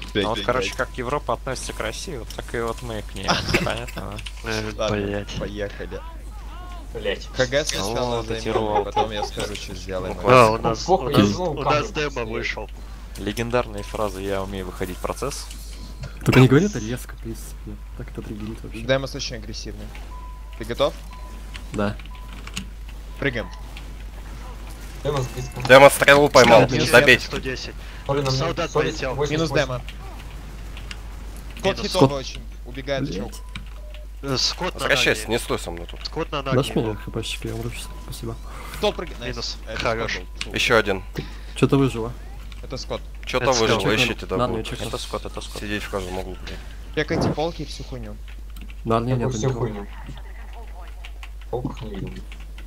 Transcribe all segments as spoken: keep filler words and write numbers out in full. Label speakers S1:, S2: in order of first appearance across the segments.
S1: Ну вот, короче, как Европа относится к России, вот так и вот мы к ней. Понятно?
S2: Блять. Поехали.
S3: Блять.
S2: ХГ сначала займем, потом я скажу, что сделаем.
S4: А, у нас, у
S3: Плохо, я
S4: нас,
S3: знал,
S4: у
S3: как
S4: нас
S3: это
S4: демо
S3: стоит.
S4: вышел.
S1: Легендарные фразы «я умею выходить в процесс».
S5: Только не говори это резко, плиз. Так это триггерит вообще.
S2: Демос очень агрессивный. Ты готов?
S5: Да.
S2: Прыгаем.
S3: Демос близко.
S6: Демо стрелу поймал,
S2: Минус
S6: забей.
S4: сто десять.
S3: Соли на мне.
S4: Солдат
S3: Соли
S4: полетел.
S3: восемьдесят
S2: Минус
S3: восемь.
S2: демо. Кот
S4: Минус.
S2: хитовый очень. Убегает в чел.
S4: Э, Скот на
S6: Возвращайся,
S4: ноги.
S6: не стой со мной тут.
S4: Скот на
S5: Дашь
S4: ноги.
S5: мне хпшечки, я умру сейчас. Спасибо.
S2: Кто прыгает?
S4: Минус.
S2: Это
S4: Хорош.
S2: Скот был. Фу.
S6: Еще один.
S5: Что-то выжило.
S2: Это Скот.
S6: Что-то
S4: Это
S6: выжило,
S4: скот.
S6: ищите, да
S5: Ладно,
S6: будет.
S5: я чекну.
S1: Это скот, это скот.
S6: Сидеть в каждом углу, блин.
S2: Чекайте полки и всю хуйню.
S5: На арне
S3: Какую
S5: нет
S3: всю
S5: никого.
S3: хуйню. Полках не видел.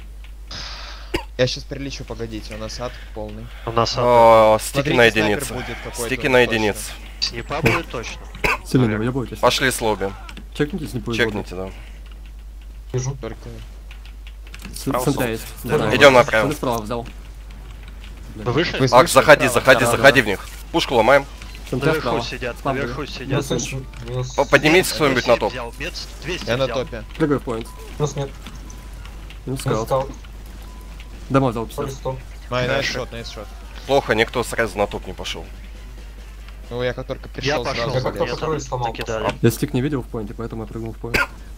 S2: Я сейчас прилечу, погодите, у нас ад полный.
S4: У нас
S6: О, стики
S2: Смотрите,
S6: на
S2: снайпер
S6: единицы.
S2: будет какой-то
S6: Стики на
S2: точно.
S6: единицы.
S4: снипа будет точно.
S5: Сильно не выебывайтесь.
S6: Пошли с лобби.
S5: Чекните, если не будет.
S6: Чекните, да.
S3: Вижу.
S2: Только...
S1: Справа
S5: Центра
S1: солд.
S5: есть.
S3: Да,
S6: Идем направо.
S5: Соли справа взял.
S4: Вы вышли?
S2: Вы
S6: Акс,
S2: слышите?
S6: заходи,
S2: Справа,
S6: заходи,
S2: справа,
S6: заходи
S5: да.
S6: в них. Пушку ломаем.
S5: Центра
S4: Наверху
S5: справа.
S4: сидят,
S5: Спам
S4: наверху
S5: бью.
S4: сидят.
S3: Минус один. Минус...
S6: По- Поднимитесь кто-нибудь на топ.
S4: Взял, мец двести
S2: Я на
S4: взял.
S2: топе.
S5: Прыгай в поинт.
S3: Минус нет.
S5: Минус
S3: Минус
S5: скаут.
S3: скаут.
S5: Демо взял
S3: Соли
S5: пятьдесят.
S3: сто.
S2: Май, найс
S4: Хорошо.
S2: шот, найс шот.
S6: Плохо, никто сразу на топ не пошел.
S2: Ну, я как только
S4: Я
S2: пришел,
S4: пошел,
S2: сразу
S3: Я как
S2: залез.
S3: только кроль сломал.
S4: накидали.
S5: Я стик не видел в поинте, поэтому я прыгнул в поинт.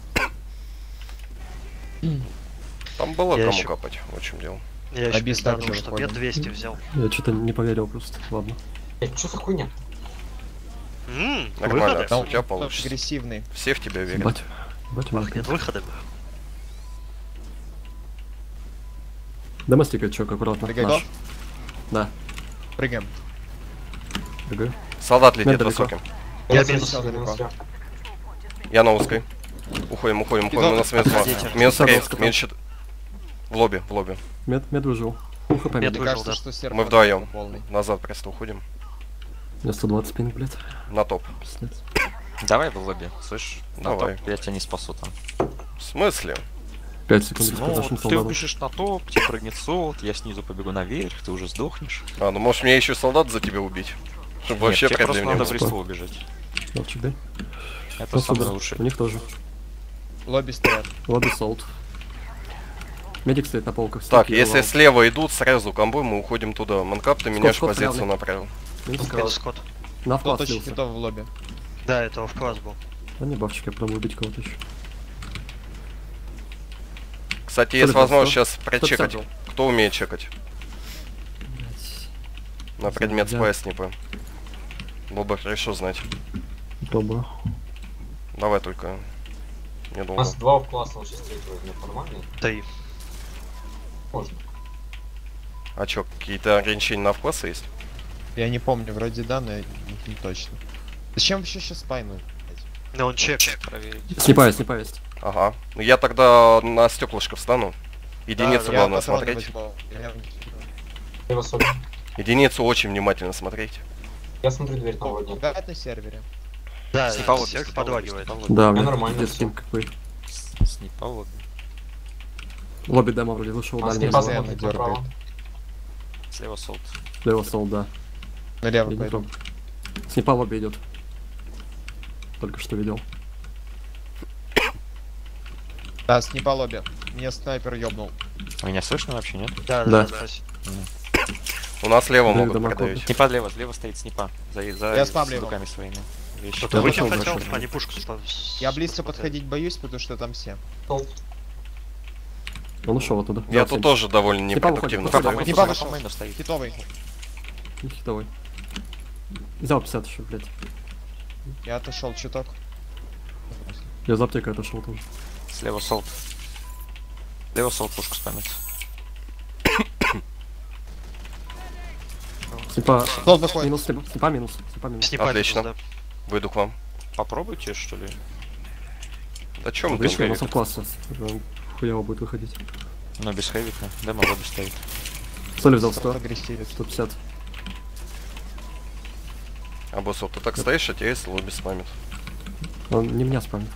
S6: Там было
S4: Я
S6: кому
S4: ещё-
S6: копать, в общем дело.
S4: Я еще
S2: Обис
S4: пизданул,
S2: также
S4: что
S2: выходим.
S4: мет двести взял.
S5: Я что-то не поверил просто. Ладно.
S3: Блять, что за хуйня?
S4: Ммм,
S6: Нормально,
S4: выходы?
S6: у тебя
S2: Тот
S6: получится.
S2: агрессивный.
S6: Все в тебя верят.
S5: Бать. Бать у меня.
S4: Нет, выходы.
S5: Демо стикает, чок, аккуратно.
S2: Ты готов?
S5: Наш. Да.
S2: Прыгаем.
S5: Прыгаю.
S6: Солдат летит
S5: Нет, далеко.
S6: высоким.
S4: Я
S3: Минус
S4: минус.
S3: один, минус я.
S6: Я на узкой. Уходим, уходим, уходим. У нас минус два.
S4: Отходите.
S6: Минус три,
S5: Садовский
S6: минус четыре. В лобби, в лобби.
S5: Мед, мед выжил. Ухо
S4: Мед
S5: помед.
S2: Мне
S4: выжил,
S2: кажется,
S4: да.
S2: что серп
S6: Мы вдвоем.
S2: полный.
S6: Назад просто уходим.
S5: У меня сто двадцать пинг, блядь.
S6: На топ.
S5: Пиздец.
S1: Давай в лобби, слышь? На
S6: Давай.
S1: топ, я тебя не спасу там.
S6: В смысле?
S5: пять секунд
S1: Ну,
S5: с
S1: вот
S5: нашим
S1: ты
S5: солдатом.
S1: убежишь на топ, тебе прыгнет солд, я снизу побегу наверх, ты уже сдохнешь.
S6: А, ну может мне еще солдат за тебя убить? Чтобы
S1: Нет,
S6: вообще
S1: тебе просто
S6: проблем не
S1: надо в
S6: было.
S1: реству убежать.
S5: Молчик, дай.
S1: Это
S5: Ну,
S1: самое
S5: супер.
S1: лучшее.
S5: У них тоже.
S2: Лобби стоят.
S5: Лобби солд. Медик стоит на полках.
S6: Так,
S5: стики,
S6: если
S5: вал.
S6: слева идут сразу комбой, мы уходим туда. Манкап, ты меняешь
S5: скот
S6: позицию
S5: правильный.
S6: направо.
S5: Минус
S4: Минус
S5: скаут.
S4: скот.
S5: На
S2: Кто
S5: вклад
S2: очень
S5: слился.
S2: хитов в лобби.
S4: Да, это в класс был.
S5: А не бабчик, я пробую убить кого-то еще.
S6: Кстати, есть
S5: Сколько,
S6: возможность
S5: сто?
S6: сейчас прочекать.
S5: сто
S6: Кто умеет чекать? На предмет
S5: Я-
S6: спайснипа. Было бы хорошо знать.
S5: Пробую.
S6: Давай только.
S3: У
S6: Недолго.
S3: нас два в класс, он сейчас третий возьмет. Нормально?
S4: Три.
S3: Можно.
S6: А чё, какие-то ограничения на вклассы есть?
S2: Я не помню, вроде да, но не, не точно. Зачем вообще сейчас спайну?
S4: Но он чек.
S1: Проверить.
S5: Снипа есть, снипа есть.
S6: Ага. Ну я тогда на стеклышко встану. Единицу
S2: Я
S6: главное
S2: патроны
S6: смотреть.
S2: возьму. Я-
S3: Я вас обе-
S6: Единицу очень внимательно смотреть.
S3: Я смотрю дверь там
S2: О,
S3: вроде.
S2: играет на сервере.
S4: Да,
S1: Снипа лобби,
S4: сервер
S1: снипа лобби,
S4: подлагивает.
S1: снипа лобби.
S5: Да, у
S3: Я
S5: меня
S3: нормально
S5: пиздец
S3: всё.
S5: пинг какой.
S1: Снипа лобби.
S5: Лобби демо вроде вышел,
S3: У нас
S5: дальний.
S3: не
S2: постоянно
S3: смотрит
S2: дёргает.
S3: направо.
S1: Слева солд.
S5: Лево солд, да.
S2: Налево
S5: Я не
S2: пойду.
S5: помню. Снипа лобби идет. Только что видел.
S2: Да, снипа лобби. Мне снайпер ёбнул.
S1: Меня слышно вообще, нет?
S4: Да,
S5: Да.
S4: да, да.
S6: У нас слева
S5: Да,
S6: могут
S5: дома
S6: продавить.
S1: Снипа слева, слева стоит снипа. За, за
S2: Я спамлю его.
S1: руками своими. Вещи.
S4: Кто-то
S5: Я
S4: выйти
S5: пошёл
S4: хотел,
S5: дальше.
S4: они пушку спа-
S2: Я близко
S4: смотрели.
S2: подходить боюсь, потому что там все.
S3: Толк.
S5: Он ушел оттуда.
S6: Я
S5: Да,
S6: тут
S5: семь.
S6: тоже довольно
S5: Снипа
S6: непродуктивно.
S5: выходит,
S1: По
S5: выходит.
S1: мейну,
S2: Не
S1: по
S2: подошел.
S1: мейну стоит.
S2: Хитовый.
S5: Не хитовый. Взял пятьдесят еще, блядь.
S2: Я отошел чуток.
S5: Я за аптекой отошел тоже.
S1: Слева солд. Слева солд пушку спамит.
S5: Снипа.
S2: Тот выходит.
S5: Минус, снипа, снипа минус. Снипа минус.
S4: Снипа
S6: Отлично.
S4: минус,
S6: Выйду к вам.
S1: Попробуйте, что ли?
S6: Да чё мы
S5: Видишь, у нас
S6: там
S5: класса. Хуево будет выходить.
S1: Но без хэвика. Демо лобби стоит.
S5: Соли взял
S2: Тот
S5: сто.
S2: агрессивит.
S5: сто пятьдесят.
S6: А босс, вот ты так стоишь, а тебя есть лобби спамит.
S5: Он не меня спамит.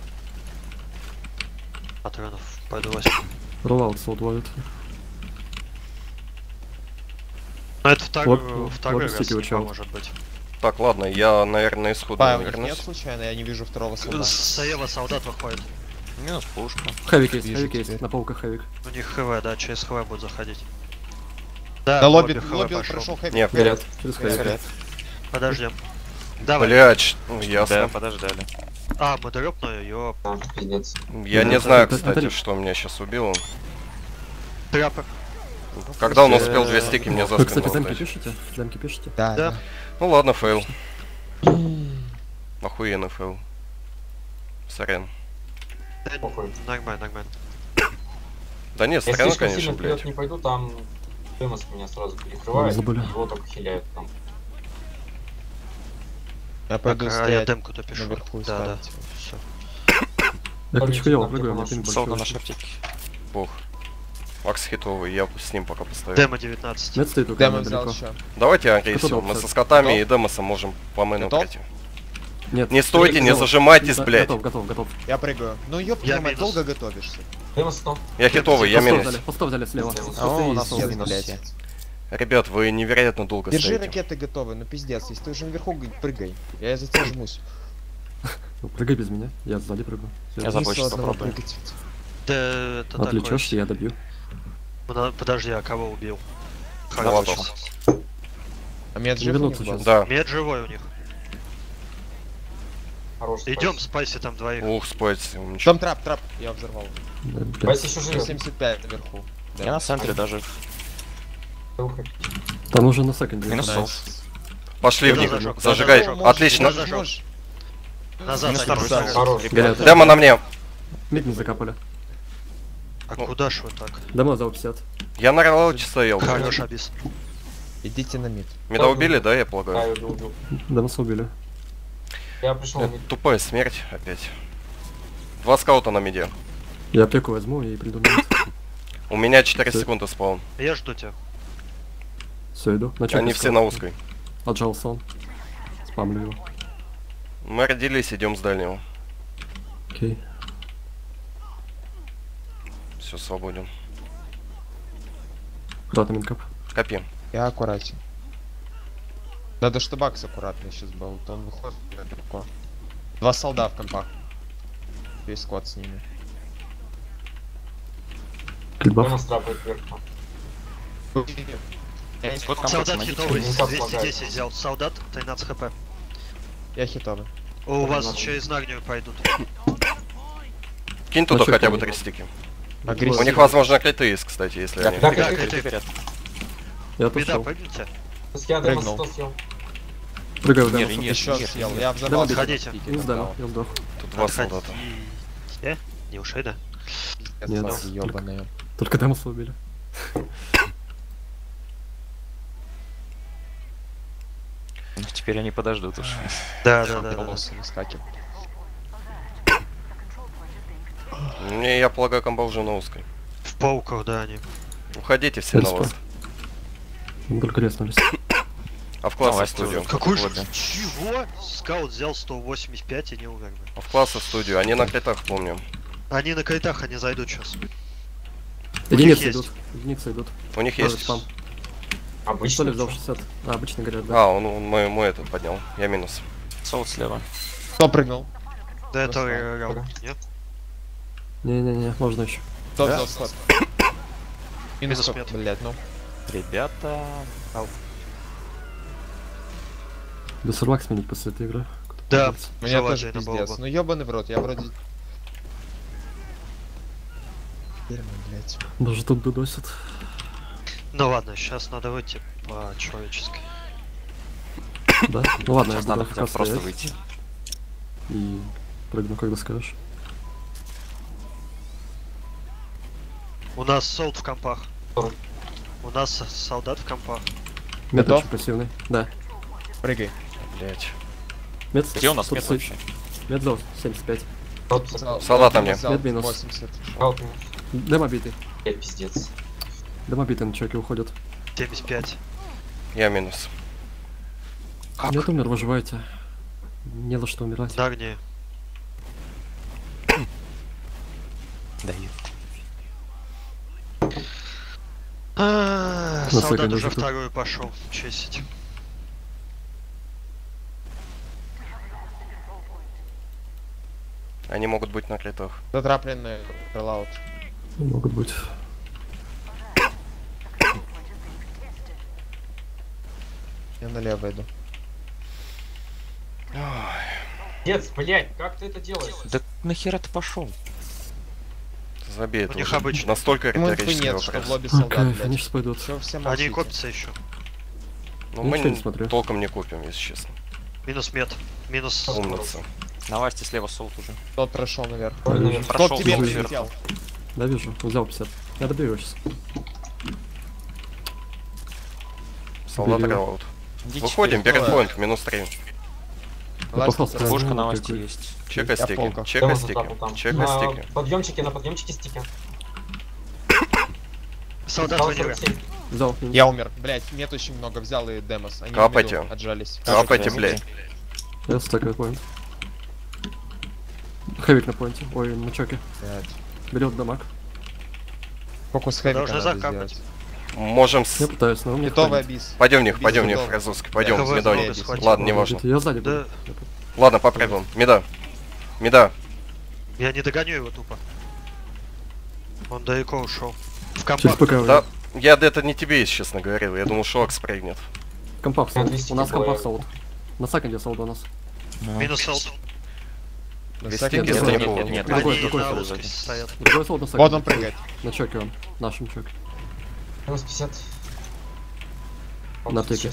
S4: да. Патронов. Пойду возьму.
S5: Роллаут солд ловит.
S4: Ну это второй,
S5: Вот,
S4: второй
S5: вот
S4: раз
S5: стики
S4: снипа
S5: вычал.
S4: может быть.
S6: Так, ладно, я, наверное, исходно
S2: Павел, нет
S6: вернусь.
S2: случайно? Я не вижу второго солдата.
S4: Слева солдат выходит.
S1: Минус пушка.
S5: Хэвик есть,
S2: Вижу
S5: хэвик есть.
S2: теперь.
S5: На пауках хэвик.
S4: У них ХВ, да, через ХВ будут заходить. Да,
S2: На лобби,
S4: ХВ
S2: лобби
S4: пошел.
S2: прошел хэви.
S6: Нет,
S5: Горят. Через хэвик.
S1: Горят.
S4: Подождем. Давай.
S6: блядь, ну
S1: Да,
S6: ясно.
S1: подождали.
S4: А, мы дропнули, ёп.
S3: Да, пиздец.
S6: Я
S5: Да,
S6: не
S5: это-
S6: знаю,
S5: это-
S6: кстати,
S5: это-
S6: что меня сейчас убило.
S4: Трапы.
S6: Когда он успел две стики мне за
S5: Вы, кстати,
S6: спину
S5: демки
S6: отдать.
S5: пишете? Демки пишете?
S2: Да,
S4: Да.
S2: да.
S6: Ну ладно, фейл. Охуенный фейл. Сорян.
S4: Да,
S3: Похуй.
S4: нормально, нормально.
S6: Да нет,
S3: Я
S6: сорян,
S3: слишком
S6: конечно,
S3: сильно вперед
S6: блядь.
S3: не пойду, там Демос меня сразу перекрывает,
S5: Забыли.
S3: его только хиляют там.
S2: Я пойду
S4: Так, а я
S2: стоять
S4: демку допишу.
S2: наверху и
S4: Да, да.
S2: ставить.
S4: Все.
S5: Я
S3: Помните,
S5: хочу хуёво
S3: там
S5: прыгаю, у
S3: где-то
S5: меня
S3: наш
S5: пинг
S1: Солда на
S5: большой.
S1: шаптике.
S6: Бог. Макс хитовый, я с ним пока поставлю.
S4: Демо девятнадцать.
S5: Нет, стоит у
S2: Демо
S5: камня
S2: взял
S5: далеко.
S2: еще.
S6: Давайте агрессию.
S5: Готов,
S6: Мы со
S5: кстати.
S6: скотами
S2: Готов?
S6: и демосом можем по мэну
S2: Готов?
S6: пройти.
S5: Нет.
S6: Не стойте, не
S5: Готов.
S6: зажимайтесь,
S5: Да,
S6: блядь.
S5: Готов, готов, готов.
S2: Я прыгаю. Ну ёб
S4: Я
S2: твою мать,
S4: минус.
S2: долго готовишься.
S3: Демос сто.
S6: Я хитовый, я
S5: Постов
S6: минус.
S5: взяли, постов взяли слева.
S3: Демос.
S2: А он у
S5: Посты
S2: нас
S5: и
S2: есть,
S5: солда.
S2: блядь.
S6: Ребят, вы невероятно долго
S2: Держи
S6: стоите.
S2: ракеты готовы, ну пиздец, если ты уже наверху, г- прыгай. Я за тебя жмусь.
S5: Ну, прыгай без меня, я сзади прыгну. Всё.
S1: Я за
S2: Вниз
S1: бочку
S2: одного
S1: попробую.
S2: прыгать.
S4: Да, это
S5: Отвлечешь,
S4: такое.
S5: я добью.
S4: Подо- Подожди, а кого убил?
S6: Молотов.
S4: Хорошо.
S2: А меня
S5: Не
S2: жив
S5: вернуться
S2: у них
S5: сейчас.
S2: был?
S6: Да.
S4: Мед живой у них.
S3: Хорош.
S4: Идем, спайси там двоих.
S6: Ух, спойте.
S2: Там трап, трап, я взорвал.
S5: Да, блядь.
S3: Спайс еще
S2: сто
S3: живет.
S2: семьдесят пять наверху. Да.
S1: Я на центре даже.
S5: Там уже на секунде.
S1: Минус
S2: Найс.
S1: сол.
S6: Пошли в
S4: Куда
S6: них.
S4: зажег?
S6: Зажигай.
S4: Зажег.
S2: Можешь,
S6: Отлично.
S2: можешь,
S4: Зажег.
S2: можешь.
S4: Назад
S1: Минус
S4: они
S1: второй.
S4: зажгут.
S3: Хорош.
S5: Горят.
S6: Демо на мне.
S5: Мид не закапали.
S4: А куда ж вы так?
S5: Демо за пятьдесят.
S6: Я на релауте стоял.
S4: Хорош, Абис.
S2: Идите на мид.
S6: Меня убили, да, я
S3: Да,
S6: полагаю?
S3: я убил, убил.
S5: Демоса убили.
S3: Я пришел
S6: Это тупая смерть опять. Два скаута на миде.
S5: Я аптеку возьму и приду на мид.
S6: У меня четыре
S5: Всё.
S6: секунды спаун.
S4: Я жду тебя.
S5: Все, иду. На чём
S6: Они
S5: искал?
S6: все на узкой.
S5: Отжался он. Спамлю его.
S6: Мы родились, идем с дальнего.
S5: Окей.
S6: Все, свободен.
S5: Аккуратно, минкап.
S6: Копим.
S2: Я аккуратен. Надо, чтобы Акс аккуратно сейчас был, то он выходит легко. Два солда в компах. Весь склад с ними.
S5: Клипбаф.
S3: Демос трапает вверху.
S2: Я,
S1: Вот там
S4: Солдат
S1: помогите.
S4: хитовый,
S3: Никак
S4: двести
S3: лагает.
S4: десять взял. Солдат, тринадцать хп.
S2: я хитовый.
S4: У вас
S3: надо.
S4: через Нагнию пойдут.
S6: Кинь туда
S5: чё,
S6: хотя бы
S5: помню.
S6: три стики.
S2: Агрессивный.
S6: У них, возможно, криты есть, кстати, если они...
S3: Да,
S4: Да,
S3: как
S4: крыты.
S1: Горят.
S5: Я
S4: Беда,
S5: отошел.
S4: прыгните.
S3: Я Демос
S2: Прыгнул.
S3: сто съел.
S5: Прыгаю в
S1: Нет,
S5: Демоса.
S1: нет.
S2: Еще съел. Я взорвал.
S5: Давай,
S4: Отходите.
S2: пики,
S5: Не сдам,
S2: да.
S5: я сдох.
S6: Тут два
S4: Отходи.
S6: солдата.
S4: Э? Не ушей, да?
S2: Нет,
S5: Нет.
S2: ёбаные.
S5: Только Демоса убили.
S1: Ну, теперь они подождут уж.
S4: Да, да, да, да.
S2: Волосы выскакивают.
S6: Не, я полагаю, комбо уже на узкой.
S4: В пауках, да, они.
S6: Уходите все на
S5: Респа.
S6: ласт.
S5: Мы только резнулись.
S6: А в класс
S1: Давай,
S6: в студию.
S4: Какой же?
S1: Ладно.
S4: Чего? Скаут взял сто восемьдесят пять и не умер. блин.
S6: А в класс в студию. Они на критах, помню.
S4: Они на критах, они зайдут сейчас.
S5: Единицы
S4: есть.
S5: идут. Единицы идут.
S6: У них
S5: Тоже
S6: есть...
S5: спам. Что
S3: Обычно.
S5: ли взял шестьдесят? А, обычно горят, да.
S6: А, он, он мой, мой этот поднял. Я минус.
S1: Солд слева.
S2: Кто прыгнул?
S4: Да это
S2: Просто.
S4: э, раунд, нет?
S5: Не-не-не, можно еще.
S2: Кто
S1: Да?
S2: взял склад? Минус
S4: Минус
S2: сколько,
S4: пять.
S2: блядь, ну.
S1: Ребята...
S5: Без сурвак сменить после этой игры.
S4: Да.
S2: Мне
S4: Желательно
S2: тоже
S4: было
S2: пиздец.
S4: бы.
S2: Ну ёбаный в рот, я вроде... Дерьмо, блядь.
S5: Даже тут дудосят.
S4: Ну ладно, сейчас надо выйти по-человечески.
S5: Да? Ну ладно, я
S1: Сейчас надо
S5: буду
S1: хотя бы
S5: как раз
S1: просто
S5: стоять
S1: выйти.
S5: и прыгну, когда скажешь.
S4: У нас солд в компах.
S3: Ой.
S4: У нас солдат в компах.
S5: Мед
S2: Готов?
S5: очень пассивный. Да.
S2: Прыгай.
S6: Блять.
S5: Мед
S1: Где у нас
S5: тут
S1: мед
S5: стоит.
S1: вообще?
S5: Мед взял семьдесят пять.
S6: Солдат на мне.
S2: Взял
S5: Нет, минус.
S2: восемьдесят.
S3: Скаут минус.
S5: Демо битый.
S3: Я пиздец.
S5: Демо битый на человеке уходят.
S4: семьдесят пять.
S6: Я минус.
S1: Как?
S5: Нет, умер, выживайте. Не за что умирать.
S4: Нагни.
S1: Дают.
S4: А,
S5: На
S4: Солдат
S5: секунду
S4: уже
S5: жду.
S4: вторую пошел. Чесить.
S6: Они могут быть на критах.
S2: Затрапленный релаут.
S5: Могут быть.
S2: Я налево иду.
S3: Дец, блядь, как ты это делаешь?
S1: Да нахера ты пошел?
S6: Забей,
S4: У
S6: это
S4: них
S6: уже
S4: обычно.
S6: настолько
S2: Ему инфы
S6: риторический
S2: нет, что в
S6: вопрос.
S2: лобби солдат,
S5: Окей,
S2: блядь.
S5: они сейчас пойдут.
S2: Чё все
S4: Они
S2: молчите?
S4: копятся еще.
S6: Ну,
S5: Я
S6: мы
S5: ничего не
S6: не-
S5: смотрю.
S6: толком не купим, если честно.
S4: Минус мед. Минус...
S6: Умница.
S1: На Васте слева солд уже.
S2: Тот прошел наверх.
S3: Ой, наверное.
S2: Тот
S1: Прошел
S2: тебе
S1: солд
S5: вижу.
S2: прилетел.
S5: Да, вижу. Взял пятьдесят. Я добью его сейчас.
S6: Солдат
S5: Убили.
S6: релаут.
S1: Идите
S6: Выходим,
S1: вперед.
S6: берет поинт, минус три.
S2: Ласт
S5: попал
S2: второй.
S5: сразу.
S1: Пушка на
S5: Ну,
S1: Васте
S5: какой.
S1: есть.
S6: Чека
S2: Я в
S6: стики,
S2: полках.
S6: чека
S3: Демо
S6: стики,
S3: затапал там.
S6: чека
S3: На
S6: стики.
S3: подъемчике, на подъемчике стики.
S4: Солдат
S3: Дал
S4: ванили.
S3: сорок семь.
S5: Взял. минус.
S2: Я умер. Блять, нет очень много. Взял и демос. Они
S6: Капайте.
S2: в миду отжались.
S6: Капайте,
S1: Кажется,
S6: блядь.
S5: Я стакаю поинт. Хэвик на поинте. Ой, на чоке.
S2: Блядь.
S5: Берет дамаг.
S2: Фокус хэвика
S4: Должны
S2: надо
S4: закапать.
S2: сделать.
S6: Можем с...
S5: Я пытаюсь, но у меня
S2: Хитовый
S5: хватит.
S2: абис.
S6: Пойдем в них,
S2: Абис
S6: пойдем в них,
S2: хитовый.
S6: Фразовский, пойдем,
S4: Кого
S6: с
S4: я
S6: медой.
S4: много схватил?
S6: Ладно, не важно.
S5: Я сзади
S4: Да,
S5: буду.
S6: Ладно, попробуем. Меда. Меда.
S4: я не догоню его тупо. Он далеко ушел. В
S5: Через
S4: компах.
S5: ПК.
S6: Да, я это не тебе, если честно говорил. Я думал, что Акс прыгнет.
S5: Компах солд.
S3: двести
S5: У нас
S3: было.
S5: компах солд. На секонде солд у нас.
S1: Ну,
S4: Минус солд.
S2: На
S6: Без
S2: секунду.
S6: стики
S5: нет,
S6: это не
S5: нет,
S6: было.
S1: нет, нет.
S5: Другой,
S4: Они
S5: другой
S4: на
S5: солд.
S4: узкой стоят.
S5: Другой солд на секонде.
S2: Вот он прыгает.
S5: На чоке он. Нашем чоке.
S3: Минус пятьдесят.
S5: На тыке.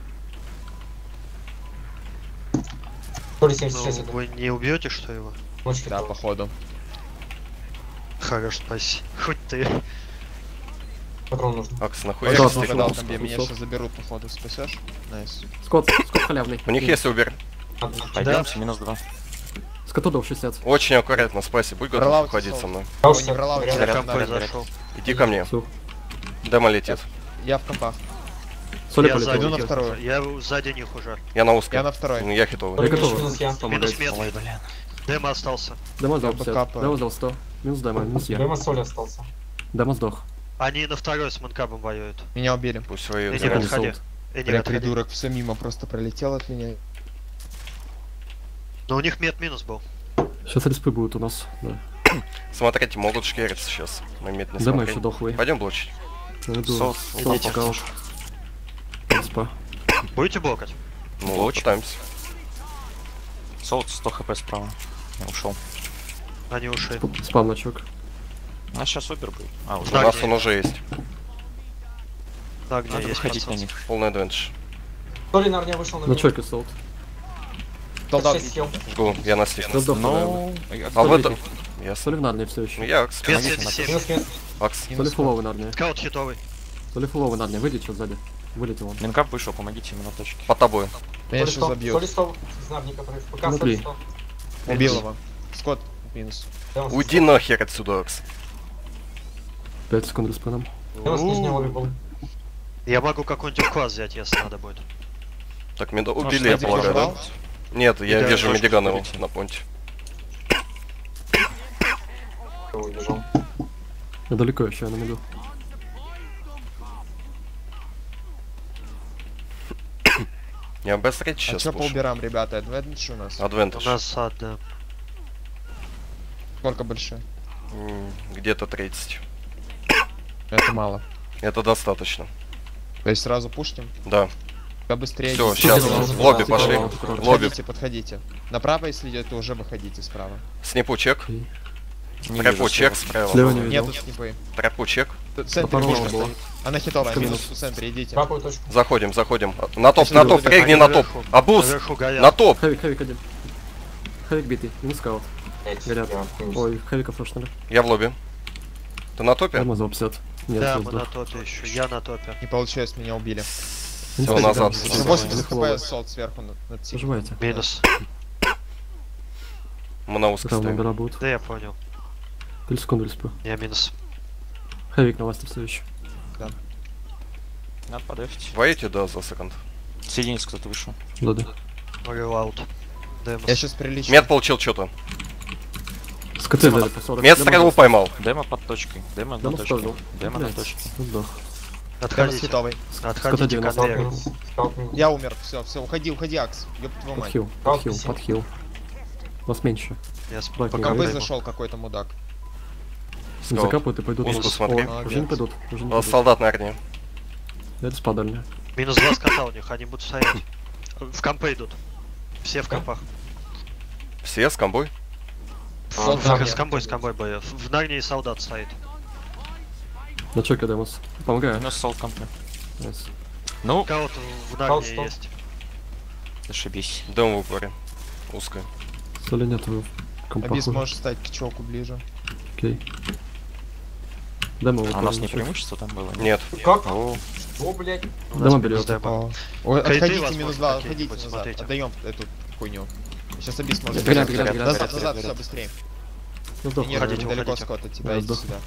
S3: То ли семьдесят шесть
S4: Ну,
S3: это.
S4: вы не убьете, что его?
S3: Ночки
S2: Да,
S3: было.
S2: походу.
S4: Хорош, спасибо. Хоть ты.
S3: Патрон нужен.
S6: Акс,
S2: Я
S6: нахуй.
S5: Да,
S2: сейчас
S5: да,
S2: угадал
S5: да,
S2: там, где
S5: да,
S2: меня
S5: да.
S2: сейчас заберут, походу, спасешь? Найс.
S5: Скот, скот халявный.
S6: У них есть убер.
S1: Пойдемте, минус два.
S5: Скоту дал шестьдесят.
S6: Очень аккуратно, спаси. Будь готов
S2: Релаут
S6: уходить
S2: сол.
S6: со мной.
S3: Я
S2: Ой,
S3: уж
S2: не в релауте,
S3: говорят,
S2: я
S4: Я
S2: там
S4: компой
S2: на-
S4: зашел.
S6: Иди ко мне.
S5: Все.
S6: Демо летит.
S2: Я в компах.
S5: Соли
S4: Я
S5: полетел.
S2: Иду
S4: сзади
S2: на
S4: них
S2: вторую.
S4: уже. Я сзади них уже.
S6: Я на узкой.
S2: Я на второй.
S6: Ну, Я хитовый.
S5: Я готов.
S3: Минус я.
S4: Минус
S5: Помогать.
S4: мед.
S1: Ой, блин.
S4: Демо остался.
S5: Демо сдал
S2: Я
S5: пятьдесят.
S2: бэкапаю.
S5: Демо сдал сто. Минус демо, минус я.
S3: Демо соли остался.
S5: Демо сдох.
S4: Они на второй с манкабом воюют.
S2: Меня убили.
S6: Пусть свои
S4: Иди
S6: заберут.
S5: Секунду,
S4: подходи.
S5: солд.
S4: Иди
S2: Бля,
S4: отходи.
S2: придурок, все мимо просто пролетел от меня.
S4: Но у них мед минус был.
S5: Сейчас респы будут у нас. Да.
S6: Смотрите, могут шкериться сейчас. Мы медь не
S5: Демо
S6: смотреть.
S5: еще дохлый.
S6: Пойдем блочить.
S5: Я иду.
S1: Солд,
S5: Солд
S1: идите.
S5: пока. Респа.
S4: Будете блокать?
S6: Ну,
S1: Блочим.
S6: пытаемся.
S1: Солд сто хп справа. Я ушел.
S4: Они ушли.
S5: Сп- Спам ночок.
S1: А сейчас убер будет. А, уже.
S6: У
S4: Да,
S6: нас
S4: где?
S6: он уже есть.
S4: Да, где
S1: Надо
S4: есть
S1: выходить на
S4: подсос.
S1: них.
S6: Полный адвенч.
S3: Соли на огне вышел на
S5: На чоке солд.
S2: Солдат.
S3: шесть хил.
S6: Гу, я на стих.
S5: Да сдох.
S1: Ну,
S6: А в
S5: Соли
S6: этом...
S5: тихо.
S6: Ясно.
S5: Соли в нарне все
S6: Ну
S5: еще.
S6: я Акс.
S4: Без
S1: Помогите
S4: семьдесят семь.
S3: Минус минус.
S6: Акс.
S5: Соли фуловый нарне.
S4: Скаут хитовый.
S5: Соли фуловый нарне. Выйди что сзади. Вылетел он.
S1: Минкап вышел, помогите ему на точке.
S6: Под тобой.
S2: Меня
S3: Соли
S2: сейчас
S3: сто.
S2: забьют.
S3: Соли сто. Знавник, который. Пока
S5: Внутри.
S3: соли сто.
S2: Убил его. Скотт, минус.
S3: Демо
S6: Уйди нахер отсюда, Акс.
S5: пять секунд респаном.
S3: Демо с нижнего лобби был.
S4: Я могу какой-нибудь квас взять, если надо будет.
S6: Так, меда
S1: Ну,
S6: убили, я
S1: что,
S6: полагаю, да?
S2: пожрал?
S6: Нет, я
S4: Да,
S6: вижу
S4: тоже
S6: Медиган его
S1: полетел.
S6: на понте.
S3: Кто убежал.
S5: Я далеко еще, я на меду.
S6: Не обосрать
S2: А
S6: сейчас
S2: что по
S6: лучше.
S2: уберам, ребята? Адвенч у нас?
S4: У
S6: Адвентаж.
S4: нас ад, да.
S2: Сколько большой?
S6: М, Где-то тридцать.
S2: Это мало.
S6: Это достаточно.
S2: То есть сразу пушим?
S6: Да.
S2: Да быстрее.
S6: Все,
S2: идите.
S6: сейчас
S5: Подходите,
S6: в лобби
S5: подходите,
S6: пошли.
S5: подходите.
S6: В лобби.
S2: Подходите, подходите. Направо, если идет, то уже выходите справа.
S6: Снипу чек.
S1: Не
S6: Трэпу
S1: вижу
S6: чек
S1: слева.
S6: справа.
S5: Слева не видел.
S2: Нету снипы.
S6: Трэпу чек.
S2: В центре
S5: Попорол
S2: пушка
S5: было.
S2: стоит. Она хитовая,
S5: Сто
S2: минус
S5: минус.
S2: в центре, идите.
S3: Какую точку?
S6: Заходим, заходим. На топ,
S2: Если
S6: на
S2: вы
S6: топ,
S2: забираете
S6: прыгни на топ.
S4: наверху.
S6: Абуз!
S4: Наверху горят.
S6: На топ!
S5: Хэвик, хэвик один. Хэвик битый. Минус скаут.
S3: Блять,
S5: Горят.
S3: я хуй.
S5: Ой, хэвика флешнули.
S6: Я в лобби. Ты на топе?
S5: Демо за пятьдесят. Нет,
S4: Да,
S5: я
S4: мы на
S5: сдох.
S4: топе еще. Я на топе.
S2: Не получилось, меня убили.
S5: Не
S6: Всё,
S5: стоит,
S6: назад.
S5: да.
S6: Всё,
S2: восемьдесят
S5: Фуловый.
S2: хп солд сверху над, над тигром.
S5: Проживайте.
S4: Минус.
S6: Мы на узко
S5: Там
S6: стоим.
S5: номера будут.
S4: Да я понял.
S5: три секунды респа.
S4: Я минус.
S5: Хэвик на ласте все еще.
S1: Надо подъехать.
S6: Воите, да, за секунд.
S1: С единиц кто-то вышел.
S5: Да, да.
S4: Релаут. Демос.
S2: Я сейчас прилично.
S6: Мед получил что-то.
S5: Скоты дали по сорок.
S6: Мед
S5: Демо
S6: стрелу
S5: сдох.
S6: поймал.
S1: Демо под точкой. Демо на
S5: Демо
S1: точке.
S5: сдох.
S1: Демо на
S5: Блядь,
S1: точке.
S5: ну сдох.
S2: Демо
S4: Отходите.
S2: хитовый.
S4: Отходите к
S5: девяносто.
S4: конвейеру.
S3: Минус. Скаут минус.
S2: Я умер, все, все, уходи, уходи, Акс. Ёб твою мать.
S5: Подхил,
S3: Дал
S5: подхил,
S3: пятьдесят.
S5: подхил. Вас меньше.
S4: Я с
S5: Давай,
S2: По
S5: Пока
S2: КБ
S5: вы-
S2: зашел какой-то мудак.
S6: Скаут.
S5: Закапывают и пойдут.
S6: Узку
S5: вниз.
S6: смотри.
S5: О, уже не пойдут. Уже не
S6: У вас
S5: пойдут.
S6: солдат на арне.
S5: Это спадали.
S4: Минус два скота у них, они будут стоять. В компы идут. Все в компах.
S6: Все с комбой?
S2: Солд
S4: В-
S2: Нарния.
S4: С комбой, с комбой боев. В Нарнии солдат стоит.
S5: На чеке Демос. Помогаю.
S1: Минус сол компы.
S5: Найс.
S1: Ну,
S4: Каут в
S3: Каут
S4: Нарнии
S3: стоп.
S4: есть.
S1: зашибись.
S6: Дом в упоре. Узкая.
S5: Соли нет в компах
S2: Абис
S5: уже.
S2: можешь стать к чоку ближе.
S5: Окей. Демо
S1: А у нас не
S5: выполнил.
S1: преимущество там было?
S6: Нет.
S3: Как?
S1: О,
S3: О, блядь.
S4: У нас
S5: Демо
S4: минус
S5: берет.
S4: демо.
S2: О. Ой,
S4: Кайты,
S2: отходите
S4: возможно,
S2: минус два,
S4: какие-нибудь,
S2: отходите назад.
S4: смотрите.
S2: Отдаем эту хуйню. Сейчас Абис может...
S5: Горят,
S2: взять.
S5: горят, горят,
S2: Назад,
S1: горят,
S2: назад,
S1: горят.
S2: все, быстрее.
S5: Ну, сдох.
S2: Не
S4: Уходите,
S2: недалеко
S4: уходите.
S2: скот от тебя,
S5: Да,
S2: иди
S5: сдох.
S2: сюда.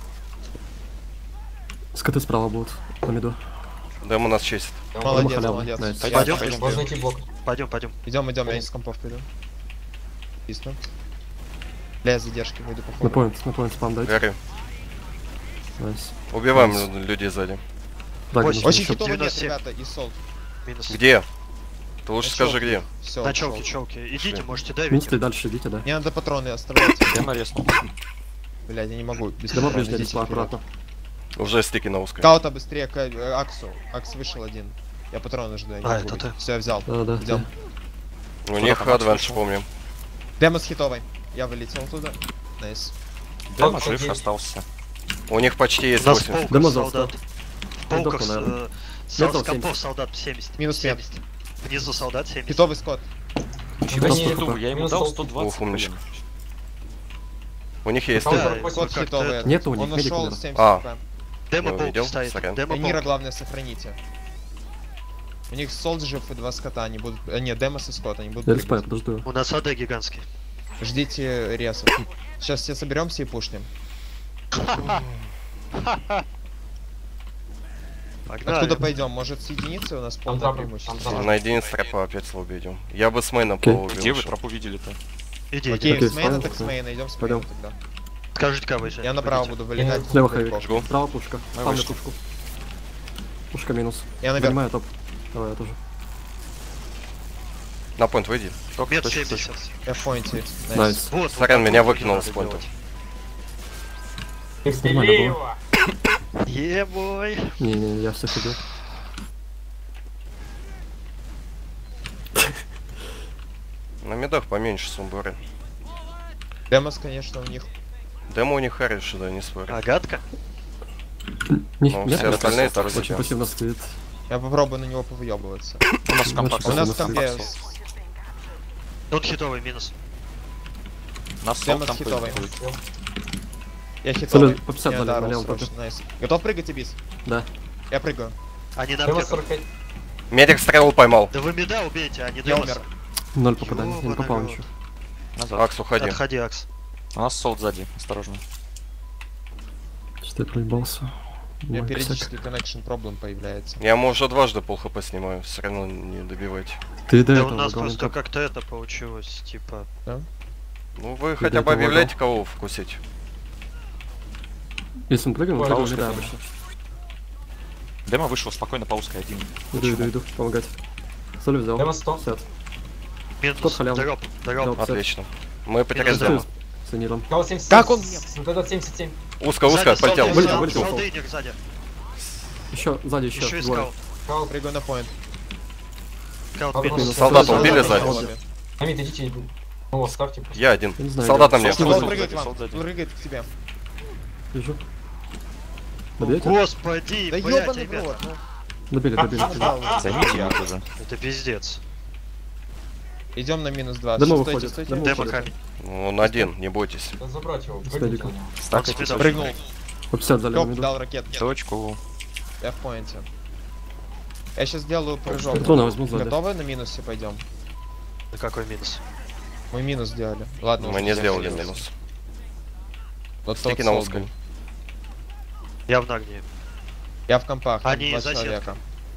S5: Скоты справа будут. На миду.
S6: Дом у нас честь.
S2: Молодец,
S5: халява.
S2: молодец.
S5: Найс.
S1: Пойдем,
S4: Пойдем?
S1: пойдем.
S3: Можно найти блок.
S4: Пойдем, пойдем.
S2: Идем, идем, я из компов приду. Писно. Бля, я задержки выйду по
S5: На
S2: ходу.
S5: поинт, на поинт спам дайте.
S6: Горю.
S5: Найс.
S6: Убиваем
S5: Найс.
S6: лю- людей сзади.
S5: Да,
S4: Очень-
S5: конечно.
S2: Очень
S4: Еще
S2: хитово нет,
S4: девяносто семь.
S2: ребята, и солд.
S4: Минус.
S6: Где? Ты лучше
S2: На
S6: скажи
S2: челке.
S6: где.
S2: Все,
S4: На челке, челке. Идите,
S6: Шли.
S4: можете давить.
S5: Минсты дальше идите, да.
S2: Мне надо патроны оставлять.
S1: демо резнул.
S2: Блядь, я не могу. Без
S5: Демо
S2: патронов,
S5: ближний
S2: идите
S5: лесла,
S2: вперед.
S5: аккуратно.
S6: Уже стики на узкой.
S2: Каута быстрее к э, Аксу. Акс вышел один. Я патроны жду.
S4: А, это ты.
S2: Все, я взял.
S5: Да, да.
S2: Идем.
S6: У них
S1: там Макс
S6: адванш,
S1: вышел?
S6: помним.
S2: Демо с хитовой. Я вылетел туда. Найс.
S1: Демо
S3: Вот
S1: жив
S3: один.
S1: остался.
S6: У них почти есть
S4: У нас в
S6: восемь.
S4: полках
S5: Демо
S4: солдат. В полках
S5: Сдохну,
S4: с,
S5: наверное.
S4: э, с
S5: Метал
S4: с компов
S5: семьдесят.
S4: солдат семьдесят.
S2: Минус нет.
S4: семьдесят. Внизу солдат семьдесят.
S2: Хитовый скот.
S1: Нифига
S5: Просто
S1: себе,
S5: хп.
S1: я ему
S3: Минус
S1: дал
S3: сол.
S1: сто двадцать.
S6: Ох, умничка.
S1: блин.
S6: У них есть.
S3: Каут
S4: Да,
S3: сорок восемь.
S2: Скот
S4: как-то
S2: хитовый.
S4: это-
S5: Нет у них,
S2: Он
S5: медик
S2: ушел
S5: умер.
S2: семьдесят
S6: А.
S2: хп.
S4: Демо
S6: Ну,
S4: полк
S6: видел?
S4: стоит.
S6: Сорян.
S4: Демо
S2: Энира,
S4: полк.
S2: главное, сохраните. У них солд жив и два скота, они будут... э, нет, Демос и скот, они будут
S5: Я респай,
S2: прыгать.
S5: подожду.
S4: У нас АД гигантский.
S2: Ждите ресов. Сейчас все соберемся и пушнем.
S4: Погнали.
S2: Откуда пойдем? Может, с единицы у нас полное
S3: трапы,
S2: преимущество?
S3: там трапы.
S6: На единиц тропа опять слабо идем. Я бы с мейном
S5: Окей.
S6: по
S1: Где вы тропу видели-то?
S4: Иди,
S2: Окей,
S4: иди.
S2: с мейна
S5: спам,
S2: так с
S5: окей.
S2: мейна, идем с
S5: Пойдем.
S2: мейна тогда.
S4: Скажите, кого еще.
S2: Я направо буду вылетать.
S5: Слева
S2: далеко.
S5: хэви.
S6: Жгу.
S5: Справа пушка.
S1: Мы
S5: Спамлю
S1: вышли.
S5: пушку. Пушка минус.
S2: Я наверх.
S5: Занимаю топ. Давай, я тоже.
S6: На поинт выйди.
S1: Только
S4: Мет
S1: точно,
S4: семьдесят.
S2: Я в поинте. Найс.
S5: Найс.
S4: Вот. вот
S6: Сорян,
S4: так
S6: меня
S4: вот
S6: выкинул
S4: надо
S6: с поинта.
S4: делать.
S5: Нормально было.
S4: Е-бой.
S5: Не-не, я всех убил.
S6: На медах поменьше сумбуры.
S2: Демос, конечно, у них.
S6: Демо у них хороший, да, не спорю.
S4: Агатка.
S5: Не,
S6: Ну,
S5: нет,
S6: все
S5: нет,
S6: остальные
S5: очень
S6: тоже
S5: очень пассивно стоит.
S2: Я попробую на него повыебываться.
S1: У нас в компах.
S5: Очень
S2: У нас в
S5: пассивно
S2: компе
S5: стоит.
S2: с-
S4: Он хитовый минус.
S1: Нас сол
S2: Демос
S1: компы
S2: хитовый.
S1: будет.
S2: Я хитовый.
S5: по пятьдесят
S2: Я
S5: дали,
S2: дарил
S5: налево
S2: срочно,
S5: топе.
S2: найс. Готов прыгать, Ибис?
S5: Да.
S2: Я прыгаю.
S4: Они нам
S3: Демос
S4: где-то-
S3: сорок пять.
S6: Медик стрелу поймал.
S4: Да вы меда убейте, а не
S2: Я
S4: Демос.
S2: умер.
S5: Ноль попаданий. Я не
S4: Ёбаный
S5: попал
S4: рот.
S5: ничего.
S1: Назад.
S6: Акс, уходи.
S4: Отходи, Акс.
S1: У нас сол сзади, осторожно.
S5: Что-то я проебался.
S2: У меня
S5: Мой
S2: периодически connection problem появляется.
S6: Я ему уже дважды пол хп снимаю, все равно не добивайте.
S5: косяк. Ты до
S4: Да у
S5: этого
S4: нас
S5: лагал
S4: просто
S5: никак.
S4: как-то это получилось, типа...
S6: Ну вы
S5: Ты
S6: хотя
S5: до
S6: бы
S5: этого
S6: объявляете, кого вкусить.
S5: Если мы прыгаем,
S3: Ой,
S5: то
S1: ловушка
S5: да,
S1: там.
S5: обычно.
S1: Демо вышел спокойно по узкой один.
S5: Иду, иду, иду, помогать. Соль взял.
S3: Демос сто.
S5: пятьдесят.
S4: Минус.
S5: Тот халявный.
S4: Дроп, дроп.
S5: Дроп.
S6: Отлично. Мы потеряли
S4: Минус
S6: демо.
S5: С Эниром.
S3: Кого семьдесят?
S2: Как он?
S3: Вот этот семьдесят семь.
S6: Узко, узко,
S4: Сзади
S6: полетел.
S4: солдат,
S5: Вылетел,
S4: солдат,
S5: вылетел.
S4: солдатник сзади.
S5: Еще, сзади еще.
S4: Еще и
S5: двое.
S4: скаут.
S3: Кого?
S2: Прыгаю на поинт.
S4: Скаут
S3: Минус.
S4: минус.
S6: Солдата
S5: Солдат
S6: убили
S5: сзади.
S6: сзади.
S5: Солдат.
S3: Амит, идите. Ну, ставьте.
S6: Я один.
S5: Я не знаю,
S6: Солдат
S5: я-
S6: на мне.
S1: Солдат.
S2: Он
S1: Солдат
S2: прыгает
S1: сзади,
S2: вам.
S1: солдат сзади.
S2: Прыгает к тебе.
S5: Вижу. Добейте?
S4: Господи,
S2: Да
S4: блядь,
S2: ёбаный в
S4: ребята.
S2: рот. ну.
S5: Добили, добили.
S1: Займите его тоже.
S4: Это пиздец.
S2: Идем на минус два.
S5: Демо
S2: Стойте,
S5: выходит.
S2: стойте.
S5: Демо
S4: Демо
S5: выходит.
S4: камень.
S6: Ну, Он один, не бойтесь.
S3: Да забрать его.
S5: Стадик.
S3: Прыгните на него.
S1: Стакайте
S4: спидом.
S2: Прыгнул.
S5: По пятьдесят дали на
S2: Топ
S5: миду.
S2: дал ракет.
S1: точку.
S2: Я в поинте. Я сейчас сделаю прыжок.
S5: Патроны возьму сзади.
S2: Готовы на минусе пойдем?
S4: Да какой минус?
S2: Мы минус сделали. Ладно,
S6: Мы
S2: уже
S6: не сделали
S2: минус.
S6: минус.
S2: Вот
S6: Стики
S2: тот
S6: на
S2: сол
S6: узкой.
S2: был.
S4: Я в Нагне.
S2: Я в компах. там
S4: Они
S2: два
S4: за
S2: человека.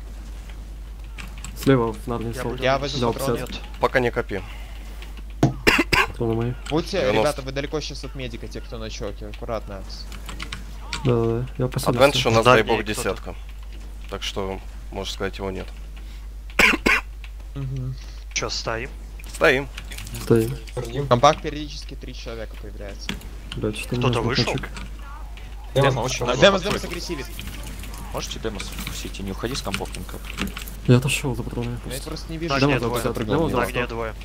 S5: Слева в Нарнии
S4: Я
S5: сол.
S4: буду-
S2: Я возьму
S5: Взял
S2: патроны.
S5: пятьдесят.
S4: Нет.
S6: Пока не копи.
S5: Патроны мои.
S2: Будьте,
S6: девяносто.
S2: ребята, вы далеко сейчас от медика, те, кто на чоке. Аккуратно.
S5: Да, да, да. Я посмотрел.
S6: Адвентиш у нас,
S4: Знаю,
S6: дай бог,
S4: кто-то.
S6: десятка. Так что, можно сказать, его нет.
S2: Мгм.
S4: Че, стоим?
S6: Стоим.
S5: Стоим.
S3: Ждем.
S2: Компакт периодически три человека появляется.
S5: Блять, что
S4: Кто-то
S5: можно,
S4: вышел?
S5: кончик?
S3: Демос
S1: Демо
S3: очень
S1: очень
S3: много.
S2: Демос, Демос агрессивит.
S1: Можете демос вкусить и не уходи с компов никак.
S5: Я отошел за патронами.
S2: Я просто не вижу.
S4: На
S5: Демо
S4: огне
S5: за
S4: двое.
S5: пятьдесят,
S2: Прыгнул
S5: Демо
S2: мимо.
S5: за
S4: На огне
S5: сто.
S4: двое.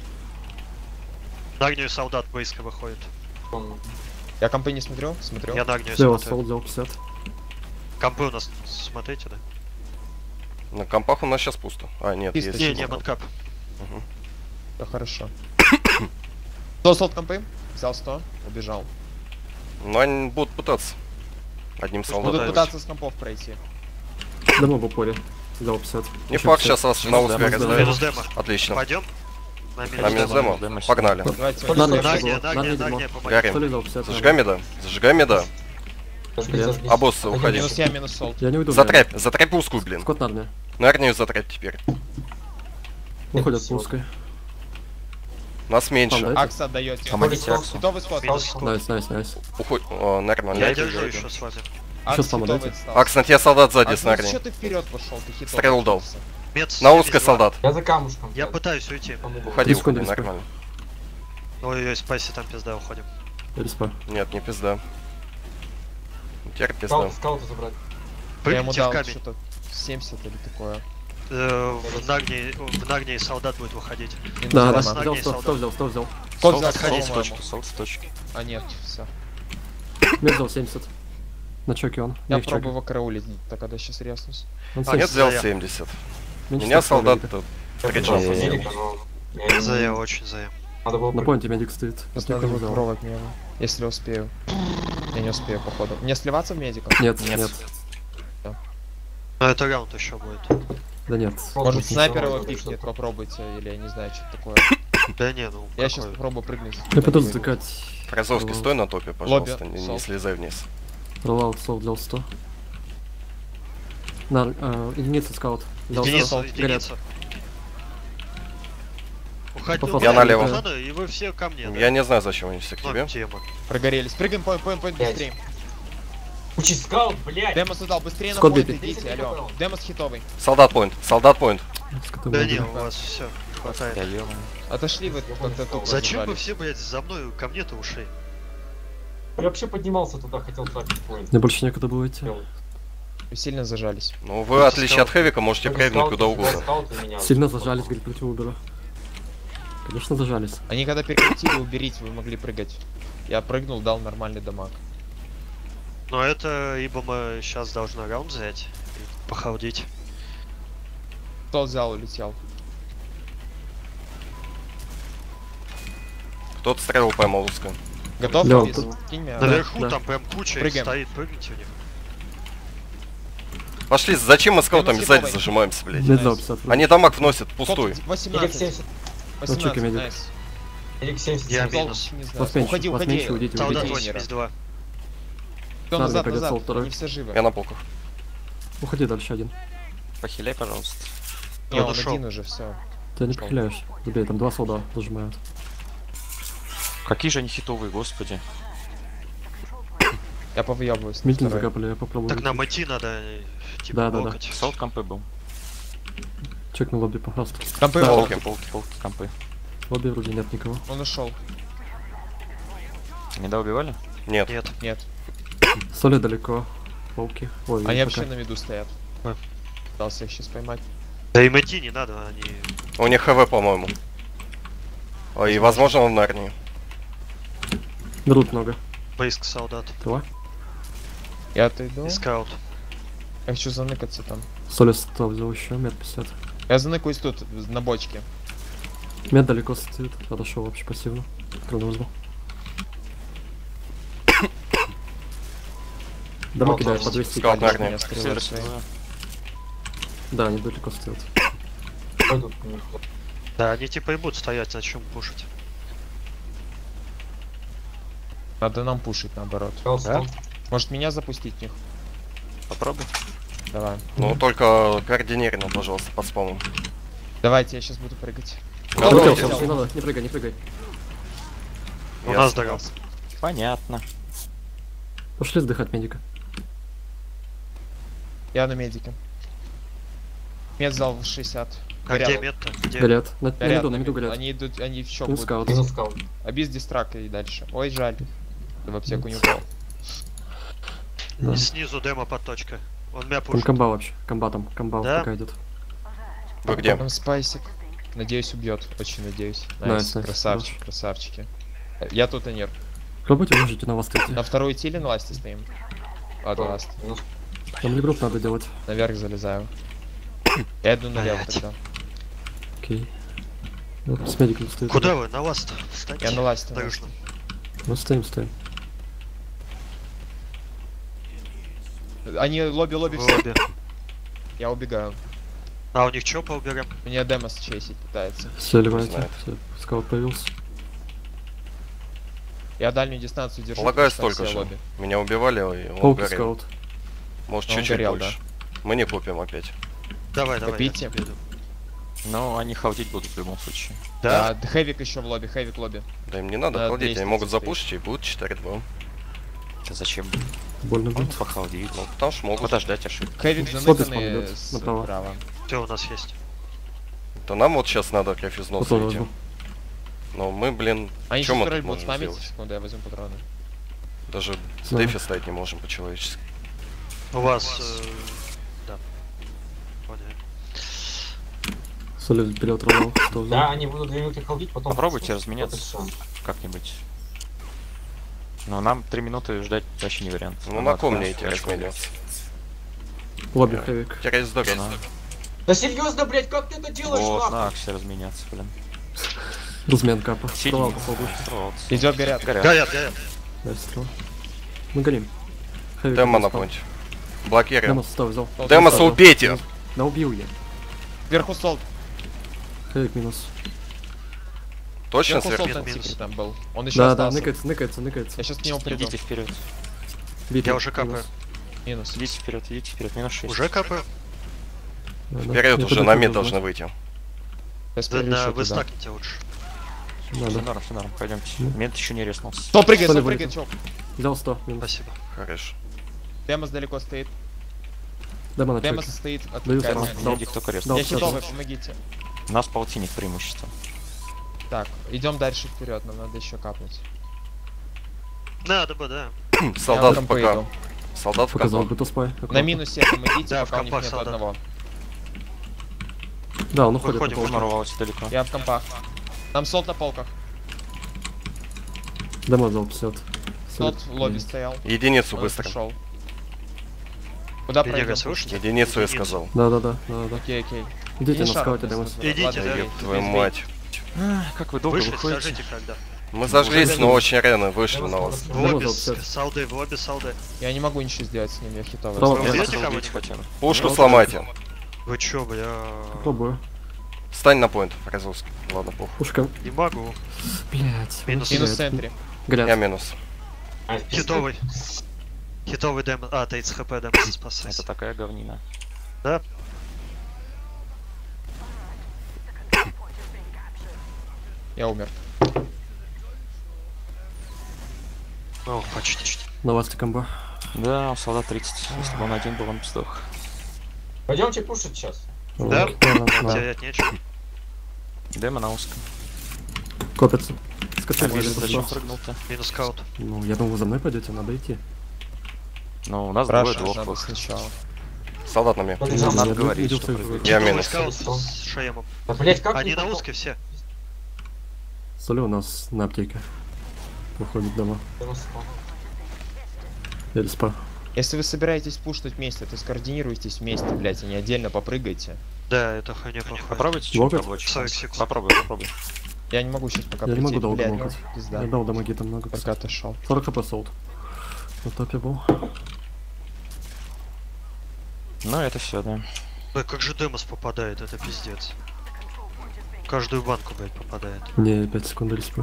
S4: На огне солдат близко выходит.
S2: Я компы не смотрю, смотрю.
S4: Я на огне
S5: Слева
S4: смотрю.
S5: сол взял пятьдесят.
S4: Компы у нас, смотрите, да?
S6: На компах у нас сейчас пусто. А, нет,
S2: Чисто,
S6: есть.
S4: Не,
S2: чисто.
S4: не, манкап.
S6: Мгм.
S2: Да хорошо. сто солд компы, взял сто, убежал.
S6: Но они будут пытаться. Одним
S2: Будут
S6: солдатом.
S4: пытаются.
S2: пытаться с компов пройти.
S5: Демо в упоре. Взял пятьдесят.
S6: Не
S5: Еще
S6: факт,
S5: пятьдесят.
S6: сейчас вас на
S1: Минус
S6: успех
S1: демо,
S6: раздавят.
S4: Минус демо.
S6: Отлично.
S4: Пойдем? На
S6: На
S4: минус
S6: минус
S4: демо.
S6: демо.
S1: Демо
S6: Погнали.
S2: Давайте.
S3: Соль,
S5: На
S3: соль,
S5: огне,
S4: На
S3: соль.
S4: огне, на
S5: на
S4: огне,
S5: огне
S4: на
S5: демо.
S4: огне, помоги.
S6: Горим.
S5: Соли взял пятьдесят.
S6: Зажигай меда. Зажигай меда.
S3: Зажги,
S5: Нет.
S3: зажги.
S6: А боссы,
S3: Один
S6: уходи.
S2: Минус я, минус солд.
S5: Я не уйду.
S6: Затрепь, затрепь узкую, блин.
S5: Скот на армии.
S6: На армию затрепь теперь.
S5: Выходят
S3: Всё.
S5: пускай.
S6: Нас меньше.
S5: Там, да?
S2: Акса отдаете.
S1: Помогите Аксу.
S2: Хитовый сход.
S4: Минус
S3: Акс.
S4: сто.
S5: Найс, найс, найс.
S6: Уходь. О, нормально.
S4: Я
S1: иду,
S4: держу
S1: я иду.
S4: еще с вами.
S2: Акс
S5: Сейчас помогайте.
S2: хитовый стал.
S6: Акс, на тебя солдат сзади
S2: Акс,
S6: с
S2: ну
S6: нарни.
S2: что ты вперед пошел, ты хитовый.
S6: Стрел дал.
S4: Мед
S6: На
S4: семьдесят
S6: узкой
S4: два.
S6: солдат.
S3: Я за камушком.
S4: Я пытаюсь уйти.
S3: Помогу.
S6: Уходи,
S5: Рискуй,
S6: уходи,
S5: рискуй.
S6: нормально.
S4: Ой-ой, спайси, там пизда, уходим.
S5: Респа.
S6: Нет, не пизда. Теперь пизда.
S3: Скаут, скаута забрать.
S2: Я ему
S4: Прыгните в
S2: дал
S4: камень.
S2: что-то семьдесят или такое.
S4: Э, В Нагне, в Нагне солдат будет выходить.
S2: Минус
S5: Да, да,
S2: демо.
S4: с
S5: взял
S4: ноги
S5: сто,
S4: солдат.
S5: сто взял, сто взял.
S2: Кот
S1: Солд
S2: взял
S1: отходить с
S2: сто,
S1: точки,
S2: по-моему.
S1: солд с точки.
S2: А нет, все.
S5: Мед взял семьдесят. На чоке он.
S2: Я
S5: Не в чоке.
S2: пробую его караулить, так когда сейчас ряснусь.
S5: Он
S6: А, нет,
S5: семьдесят.
S6: взял
S4: я.
S6: семьдесят.
S5: Меньше
S6: Меня
S5: ста
S6: солдат
S5: медика.
S6: тут
S3: Я
S6: встречал.
S3: пытался
S1: Не-не-не.
S3: медика, но я не
S4: Зая,
S3: знаю.
S4: очень зая.
S3: Надо было
S5: На
S3: прыгнуть.
S5: поинте медик стоит. Я
S2: Просто
S5: только
S2: надо
S5: не взял.
S2: попробовать мне его, если успею. Я не успею, походу. Мне сливаться в медиков?
S5: Нет,
S1: Нет.
S5: нет.
S4: Но это раунд еще будет.
S5: Да нет.
S2: Может,
S3: Просто
S2: снайпер его
S3: ничего,
S2: пикнет,
S3: что-то.
S2: попробуйте, или я не знаю, что такое.
S4: Да не, ну
S2: Я сейчас
S4: какой?
S2: попробую прыгнуть.
S5: Я пойду затыкать.
S6: Фразовский,
S5: Вот.
S6: стой на топе, пожалуйста,
S2: Лобби,
S6: не, не
S2: солд.
S6: слезай вниз.
S5: Роллаут, сол взял сто. На, э, единица скаут. Взял
S4: Единица,
S5: сто. Горят.
S4: единица. Уходи,
S5: Я
S4: уходи,
S6: налево.
S4: пацаны, и вы все ко мне. да?
S6: Я не знаю, зачем они все к
S4: Ну,
S6: тебе.
S4: тема.
S2: Прогорелись. Прыгаем, поинт, поинт, поинт,
S3: Пять.
S2: быстрее.
S3: Учи скаут, блядь!
S2: Демос удал, быстрее на
S5: Скот
S2: поинт
S5: бит.
S2: идите, алло. Демос хитовый.
S6: Солдат поинт, солдат поинт.
S5: Скоты
S4: Да
S5: были.
S4: не, у вас все хватает.
S1: Я ё-моё.
S2: Отошли вы как-то тупо
S4: Зачем вы
S2: зажались.
S4: все, блядь, за мной ко мне-то ушли?
S3: Я вообще поднимался туда, хотел трапить поинт.
S5: Мне больше некуда было идти.
S2: Вы сильно зажались.
S6: Ну, вы, в отличие от Хэвика, можете прыгнуть куда угодно.
S5: Сильно зажались, говорит, против Убера. Конечно, зажались.
S2: Они когда перекрутили, уберите, вы могли прыгать. Я прыгнул, дал нормальный дамаг.
S4: Но это, ибо мы сейчас должны раунд взять и похалдить.
S2: Кто взял, улетел.
S6: Кто-то стрелу поймал узко.
S2: Готов?
S5: Лён,
S2: Физ?
S5: тут-
S2: Кинь меня.
S4: Наверху
S5: да.
S4: там прям куча их
S2: Прыгаем.
S4: стоит, прыгните у них.
S6: Пошли, зачем мы скаутами
S2: Минус
S6: сзади
S2: хитовый.
S6: зажимаемся, блядь?
S5: Мед взял пятьдесят.
S6: Они дамаг вносят пустой.
S2: Кот
S3: Или
S2: восемнадцать.
S3: семьдесят.
S2: восемнадцать,
S5: медик.
S2: найс.
S3: Или семьдесят.
S4: Я
S3: семьдесят.
S4: минус.
S2: Не знаю.
S5: Вас меньше,
S2: Уходи,
S5: вас
S2: уходи.
S5: меньше, уйдите,
S4: Солдат
S5: уйдите.
S4: восемьдесят два.
S2: Кто
S5: Надо
S2: назад,
S5: придётся
S2: назад.
S5: второй.
S2: Они все живы.
S6: Я на полках.
S5: Уходи дальше один.
S1: Похиляй, пожалуйста.
S2: Не,
S4: Я
S2: он
S4: ушел.
S2: один уже, все.
S5: Ты не
S2: Пошёл.
S5: похиляешь. Забей, там два солдата зажимают.
S1: Какие же они хитовые, господи.
S2: Я повыебываюсь.
S5: Митин
S2: Второй.
S5: закапали, я попробую.
S4: Так нам
S5: выйти.
S4: идти надо, э, типа,
S5: Да, да, да.
S4: блокать.
S1: Солд компы был.
S5: Чек на лобби, пожалуйста.
S2: Компы,
S5: Да,
S2: он-
S1: Полки, полки, полки, компы.
S5: В лобби вроде нет никого.
S2: он ушел.
S1: Не доубивали?
S6: Нет.
S4: Нет.
S2: Нет.
S5: Соли далеко. Пауки. Ой,
S2: Они
S5: пока.
S2: вообще на виду стоят.
S4: А.
S2: Пытался их сейчас поймать.
S4: Да им идти не надо, они...
S6: У них ХВ, по-моему. Ой, и возможно он в Нарнии.
S5: Берут много.
S4: Близко солдат.
S5: Тела.
S2: Я отойду.
S4: И скаут.
S2: Я хочу заныкаться там.
S5: Соли сто взял еще, мед пятьдесят.
S2: Я заныкаюсь тут, на бочке.
S5: Мед далеко стоит, отошел вообще пассивно. Трудно вызвал. Дома
S3: Вот
S5: кидают
S3: он,
S5: по двести.
S6: скаут
S5: кидают.
S6: на
S2: Меня стрелы
S1: Сервис
S2: свои.
S1: два.
S5: Да, они далеко стоят.
S3: Пойдут.
S4: Да, они типа и будут стоять, зачем пушить.
S2: Надо нам пушить наоборот.
S3: Скаут
S1: Да?
S3: стал.
S2: Может меня запустить в них?
S1: Попробуй.
S2: Давай.
S6: Ну, только координированно, пожалуйста, под спамом.
S2: Давайте, я сейчас буду прыгать.
S5: Улетел,
S6: Готовьте.
S5: Сол, не надо, не прыгай, не прыгай.
S4: У
S6: Я
S4: нас
S6: стрел.
S4: догадался.
S1: Понятно.
S5: Пошли сдыхать медика.
S2: Я на медике. Мед зал шестьдесят.
S4: А где
S2: Горят.
S4: мед-то? Где?
S5: Горят. На, на
S2: Горят,
S5: миду, на миду горят.
S2: Они идут, они в щек
S5: Ну,
S2: будут.
S5: скаут.
S3: Минус скаут.
S2: Абиз дистрака и дальше. Ой, жаль. Да в аптеку не упал.
S5: Да.
S4: И снизу демо под точкой. Он меня
S5: Там
S4: пушит.
S5: комба вообще. Комба там. Комба
S4: Да?
S5: пока идет.
S6: Вы где?
S2: Там спайсик. Надеюсь, убьет. Очень надеюсь.
S5: Найс,
S2: Найс,
S5: найс,
S2: красавчик, красавчики. Я тут и нет.
S5: Пробуйте, можете на вас идти.
S2: На второй тиле на ласте стоим. Ладно, ласт.
S3: Минус.
S5: Там либрут надо делать.
S2: Наверх залезаю. Я иду налево
S4: Блядь.
S2: тогда.
S5: Окей. Вот с медиком стоит.
S4: Куда вы? На вас-то? Встаньте.
S2: Я на ласте. на
S4: Дружно.
S5: Ну стоим, стоим.
S2: ласте. Они лобби-лобби
S4: В
S2: все.
S4: обе.
S2: Я убегаю.
S4: А у них чё поуберем?
S2: Меня Демос чейсить пытается.
S5: Все, ливайте.
S6: знает.
S5: Все, скаут появился.
S2: Я дальнюю дистанцию держу.
S6: Полагаю,
S2: потому что
S6: столько
S2: все
S6: же.
S2: лобби.
S6: Меня убивали, и он
S5: Полки
S6: горел.
S5: скаут.
S6: Может,
S2: Он
S6: чуть-чуть
S2: горел,
S6: больше. Мы не купим опять.
S4: Давай, давай.
S2: Копите.
S4: я тебе иду.
S1: Ну, они халдить будут в любом случае.
S2: Да, Хэвик еще в лобби, Хэвик в лобби.
S6: Да им не надо
S2: На
S6: холдить, они
S2: лестнице
S6: могут
S2: стоит.
S6: запушить и будут четыре-два.
S1: Это зачем?
S5: Больно
S1: Можно
S5: будет.
S1: похалдить.
S6: Ну, потому что могут.
S1: Подождать ошибку.
S2: Хэвик
S5: Лобби спам
S2: заныканный
S5: идет
S2: справа.
S5: направо.
S4: Что у нас есть?
S6: То нам вот сейчас надо кайф из носа
S5: Патроны
S6: идти.
S5: возьму.
S6: Но мы, блин,
S2: Они
S6: что
S2: сейчас
S6: мы
S2: турель
S6: тут
S2: будут
S6: можем
S2: спамить.
S6: сделать?
S2: Секунду, я возьму патроны.
S6: Даже с
S5: Да.
S6: дефи стоять не можем по-человечески.
S4: У вас... э, Да. Понятно.
S5: Солид вперед рвал. Что
S3: Да,
S5: взял?
S3: они будут две минуты халдить, потом...
S1: Попробуйте
S3: Вот
S1: разменяться.
S3: это шанс.
S1: Как-нибудь. Но нам три минуты ждать вообще не вариант.
S6: Ну
S1: Нам
S6: на
S1: надо
S6: ком мне
S1: флеш-
S6: идти
S1: флеш
S6: разменяться?
S5: Лобби хэвик.
S6: Терять здоровье.
S1: Да.
S3: Да серьезно, блять, как ты это делаешь,
S1: Вот,
S3: нахуй?
S1: на Аксе разменяться, блин.
S5: Размен капа.
S1: Синий.
S5: Стрела попробуй.
S1: Строился.
S2: Идет, горят.
S1: Горят.
S4: Горят, горят.
S5: Дай стрела. Мы горим. Хэвик
S6: Демо на
S5: спам.
S6: понте. Блокируем.
S5: Демос стой, взял.
S6: Демоса
S5: Взял.
S6: убейте!
S5: Да убил я.
S2: Вверху солд.
S5: Хэвик минус.
S6: Точно
S2: Вверху
S6: сверху?
S2: солд
S4: Минус.
S2: антикри там был. Он еще
S5: Да, да,
S2: остался.
S5: ныкается, ныкается, ныкается.
S2: Я сейчас к нему приду.
S1: Идите вперед.
S5: Битый,
S4: Я уже капаю.
S5: минус.
S2: Минус.
S1: Идите вперед, идите вперед. Минус шесть.
S4: Уже капаю?
S5: Да, да.
S6: Вперед
S5: Я
S6: уже
S5: подойду,
S6: на мид
S5: да,
S6: должны выйти.
S2: Я
S4: Да,
S2: спрячу
S4: да, вы
S2: туда.
S4: стакните лучше.
S5: Да,
S1: Все
S5: да.
S1: норм, все норм, пойдемте.
S5: Ну.
S1: Мент еще не резнулся.
S2: Стол прыгает,
S5: Соль
S2: стол
S5: вылетел.
S2: прыгает, чё?
S5: Взял сто, минус.
S4: Спасибо.
S6: Хорошо.
S2: Демос далеко стоит.
S5: Демо на
S2: Демос
S5: чеке.
S2: стоит.
S5: Даю
S2: отвлекается.
S5: сразу.
S1: Меня диктор
S5: Дал.
S1: резнулся.
S2: Я
S5: всё,
S2: хитовый,
S5: да.
S2: помогите.
S1: У нас полтинник преимущество.
S2: Так, идем дальше вперед, нам надо еще капнуть.
S4: Надо бы, да.
S6: Солдат
S2: Я
S6: в
S2: там
S6: ПК.
S2: поеду.
S6: Солдат в
S5: Показал
S6: КЗ.
S5: бы то спай.
S2: На минусе помогите,
S4: Да,
S2: пока
S4: в
S2: у них
S4: компах
S2: нет
S4: солдат.
S2: одного.
S5: Да, он уходит на
S4: Выходим,
S5: полку.
S1: Замуровалось далеко.
S2: Я в компах. Там солд на полках.
S5: Демо взял пятьдесят.
S2: Солд
S5: Солид.
S2: в лобби стоял.
S6: Единицу
S2: Он
S6: быстро.
S2: пошел. Куда
S4: Венера,
S2: пройдем?
S4: слышите?
S6: Единицу я
S4: Единицу.
S6: сказал.
S5: Да, да, да, да, да.
S2: Окей, окей.
S5: Идите на
S2: Финишар
S5: скауте,
S2: у нас
S5: Демос.
S2: называют.
S4: Идите,
S2: Ладно,
S4: да.
S2: окей.
S6: Ёб твою
S2: Бей,
S6: мать.
S1: А, как вы долго
S4: Вышли,
S1: выходите?
S4: скажите когда.
S6: Мы зажглись, но очень рано вышли на вас.
S4: В
S5: Демос
S4: обе,
S5: взял
S4: с-
S5: пятьдесят.
S4: салды, в обе салды.
S2: Я не могу ничего сделать с ним, я хитовый.
S5: Право,
S4: Вы
S5: Я
S4: убьете
S1: Надо
S4: кого-нибудь?
S1: убить хотя бы.
S6: Пушку сломайте.
S4: Вы чё, бля?
S5: Пробую.
S6: Стань на поинт, Розовский. Ладно, похуй.
S5: Пушка.
S4: Не могу.
S5: Блять.
S4: Минус.
S2: Минус в центре.
S6: Я
S5: Горят.
S6: минус.
S3: А,
S4: Хитовый. Хитовый демо. А, тридцать хп демо спасайся.
S1: Это такая говнина.
S4: Да?
S2: Я умер.
S4: О, почти.
S5: На вас комба.
S1: Да, солдат тридцать. Если бы он один был, он бы сдох.
S3: Пойдемте пушить сейчас.
S4: Да?
S5: Да.
S4: Терять нечего.
S1: Демо на узком.
S5: Копится. Скачай,
S1: Так,
S5: вылез,
S1: зачем
S5: зашел.
S1: прыгнул-то?
S4: Минус скаут.
S5: Ну, я думал, вы за мной пойдете, надо идти.
S1: Ну, у нас двое
S2: Раша
S1: двух
S2: надо
S1: плохо.
S2: сначала.
S6: Солдат на мне.
S3: Побежал.
S1: Нам надо
S5: Я
S1: говорить,
S5: видел
S1: что
S5: твою
S1: прыгает.
S6: Я
S4: Хитовый
S6: минус.
S4: скаут с шеемом.
S3: Да, блять, как
S4: Они
S3: ты
S4: на
S3: попал?
S4: узкой все.
S5: Соли у нас на аптеке. Выходит дома.
S3: Минус спал.
S5: Или спа.
S2: Если вы собираетесь пушнуть вместе, то скоординируйтесь вместе, блять, а не отдельно попрыгайте.
S4: Да, это хуйня плохая.
S1: Попробуйте что-нибудь
S5: Локоть?
S1: побольше.
S4: сорок секунд.
S1: Попробуй, попробуй.
S2: Я не могу сейчас пока
S5: Я не
S2: прийти.
S5: могу долго
S2: Блядь,
S5: мокать.
S2: ну, пизда.
S5: Я дал дамаги там много.
S2: Пока отошел.
S5: сорок хп солд. На топе был.
S1: Ну, это все, да.
S4: Бля, как же демос попадает, это пиздец. Каждую банку, блядь, попадает.
S5: Не, пять секунд респу.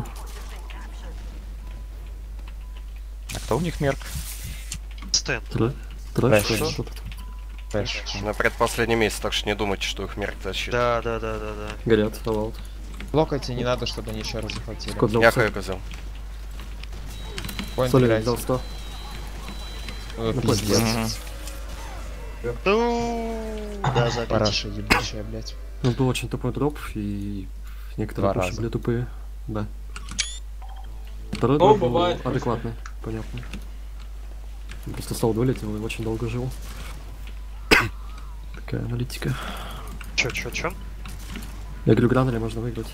S1: А кто у них мерк?
S4: Стэн.
S5: Трэш?
S2: Трэш.
S5: Трэш? Что тут?
S2: Пэш.
S6: На предпоследний месяц, так что не думайте, что их мерк тащит.
S4: Да, да, да, да, да.
S5: Горят, фоллаут.
S2: Локайте не надо, чтобы они еще раз захватили.
S5: Кот взял
S6: Я
S5: сто.
S6: хайку взял.
S2: Поинт
S5: Соли
S2: играйте.
S5: взял сто.
S2: Ой,
S5: Ну,
S2: пиздец.
S1: Мгм.
S4: Ну, да, забить.
S2: Параша ебучая, блядь.
S5: Ну, был очень тупой дроп, и некоторые
S2: Два
S5: пуши
S2: раза.
S5: были тупые. Да. Второй
S3: Ну,
S5: дроп был
S3: бывает,
S5: адекватный, понятно. Просто стол вылетел и очень долго жил. Такая аналитика.
S4: Чё, чё, чё?
S5: Я говорю, гранули можно выиграть.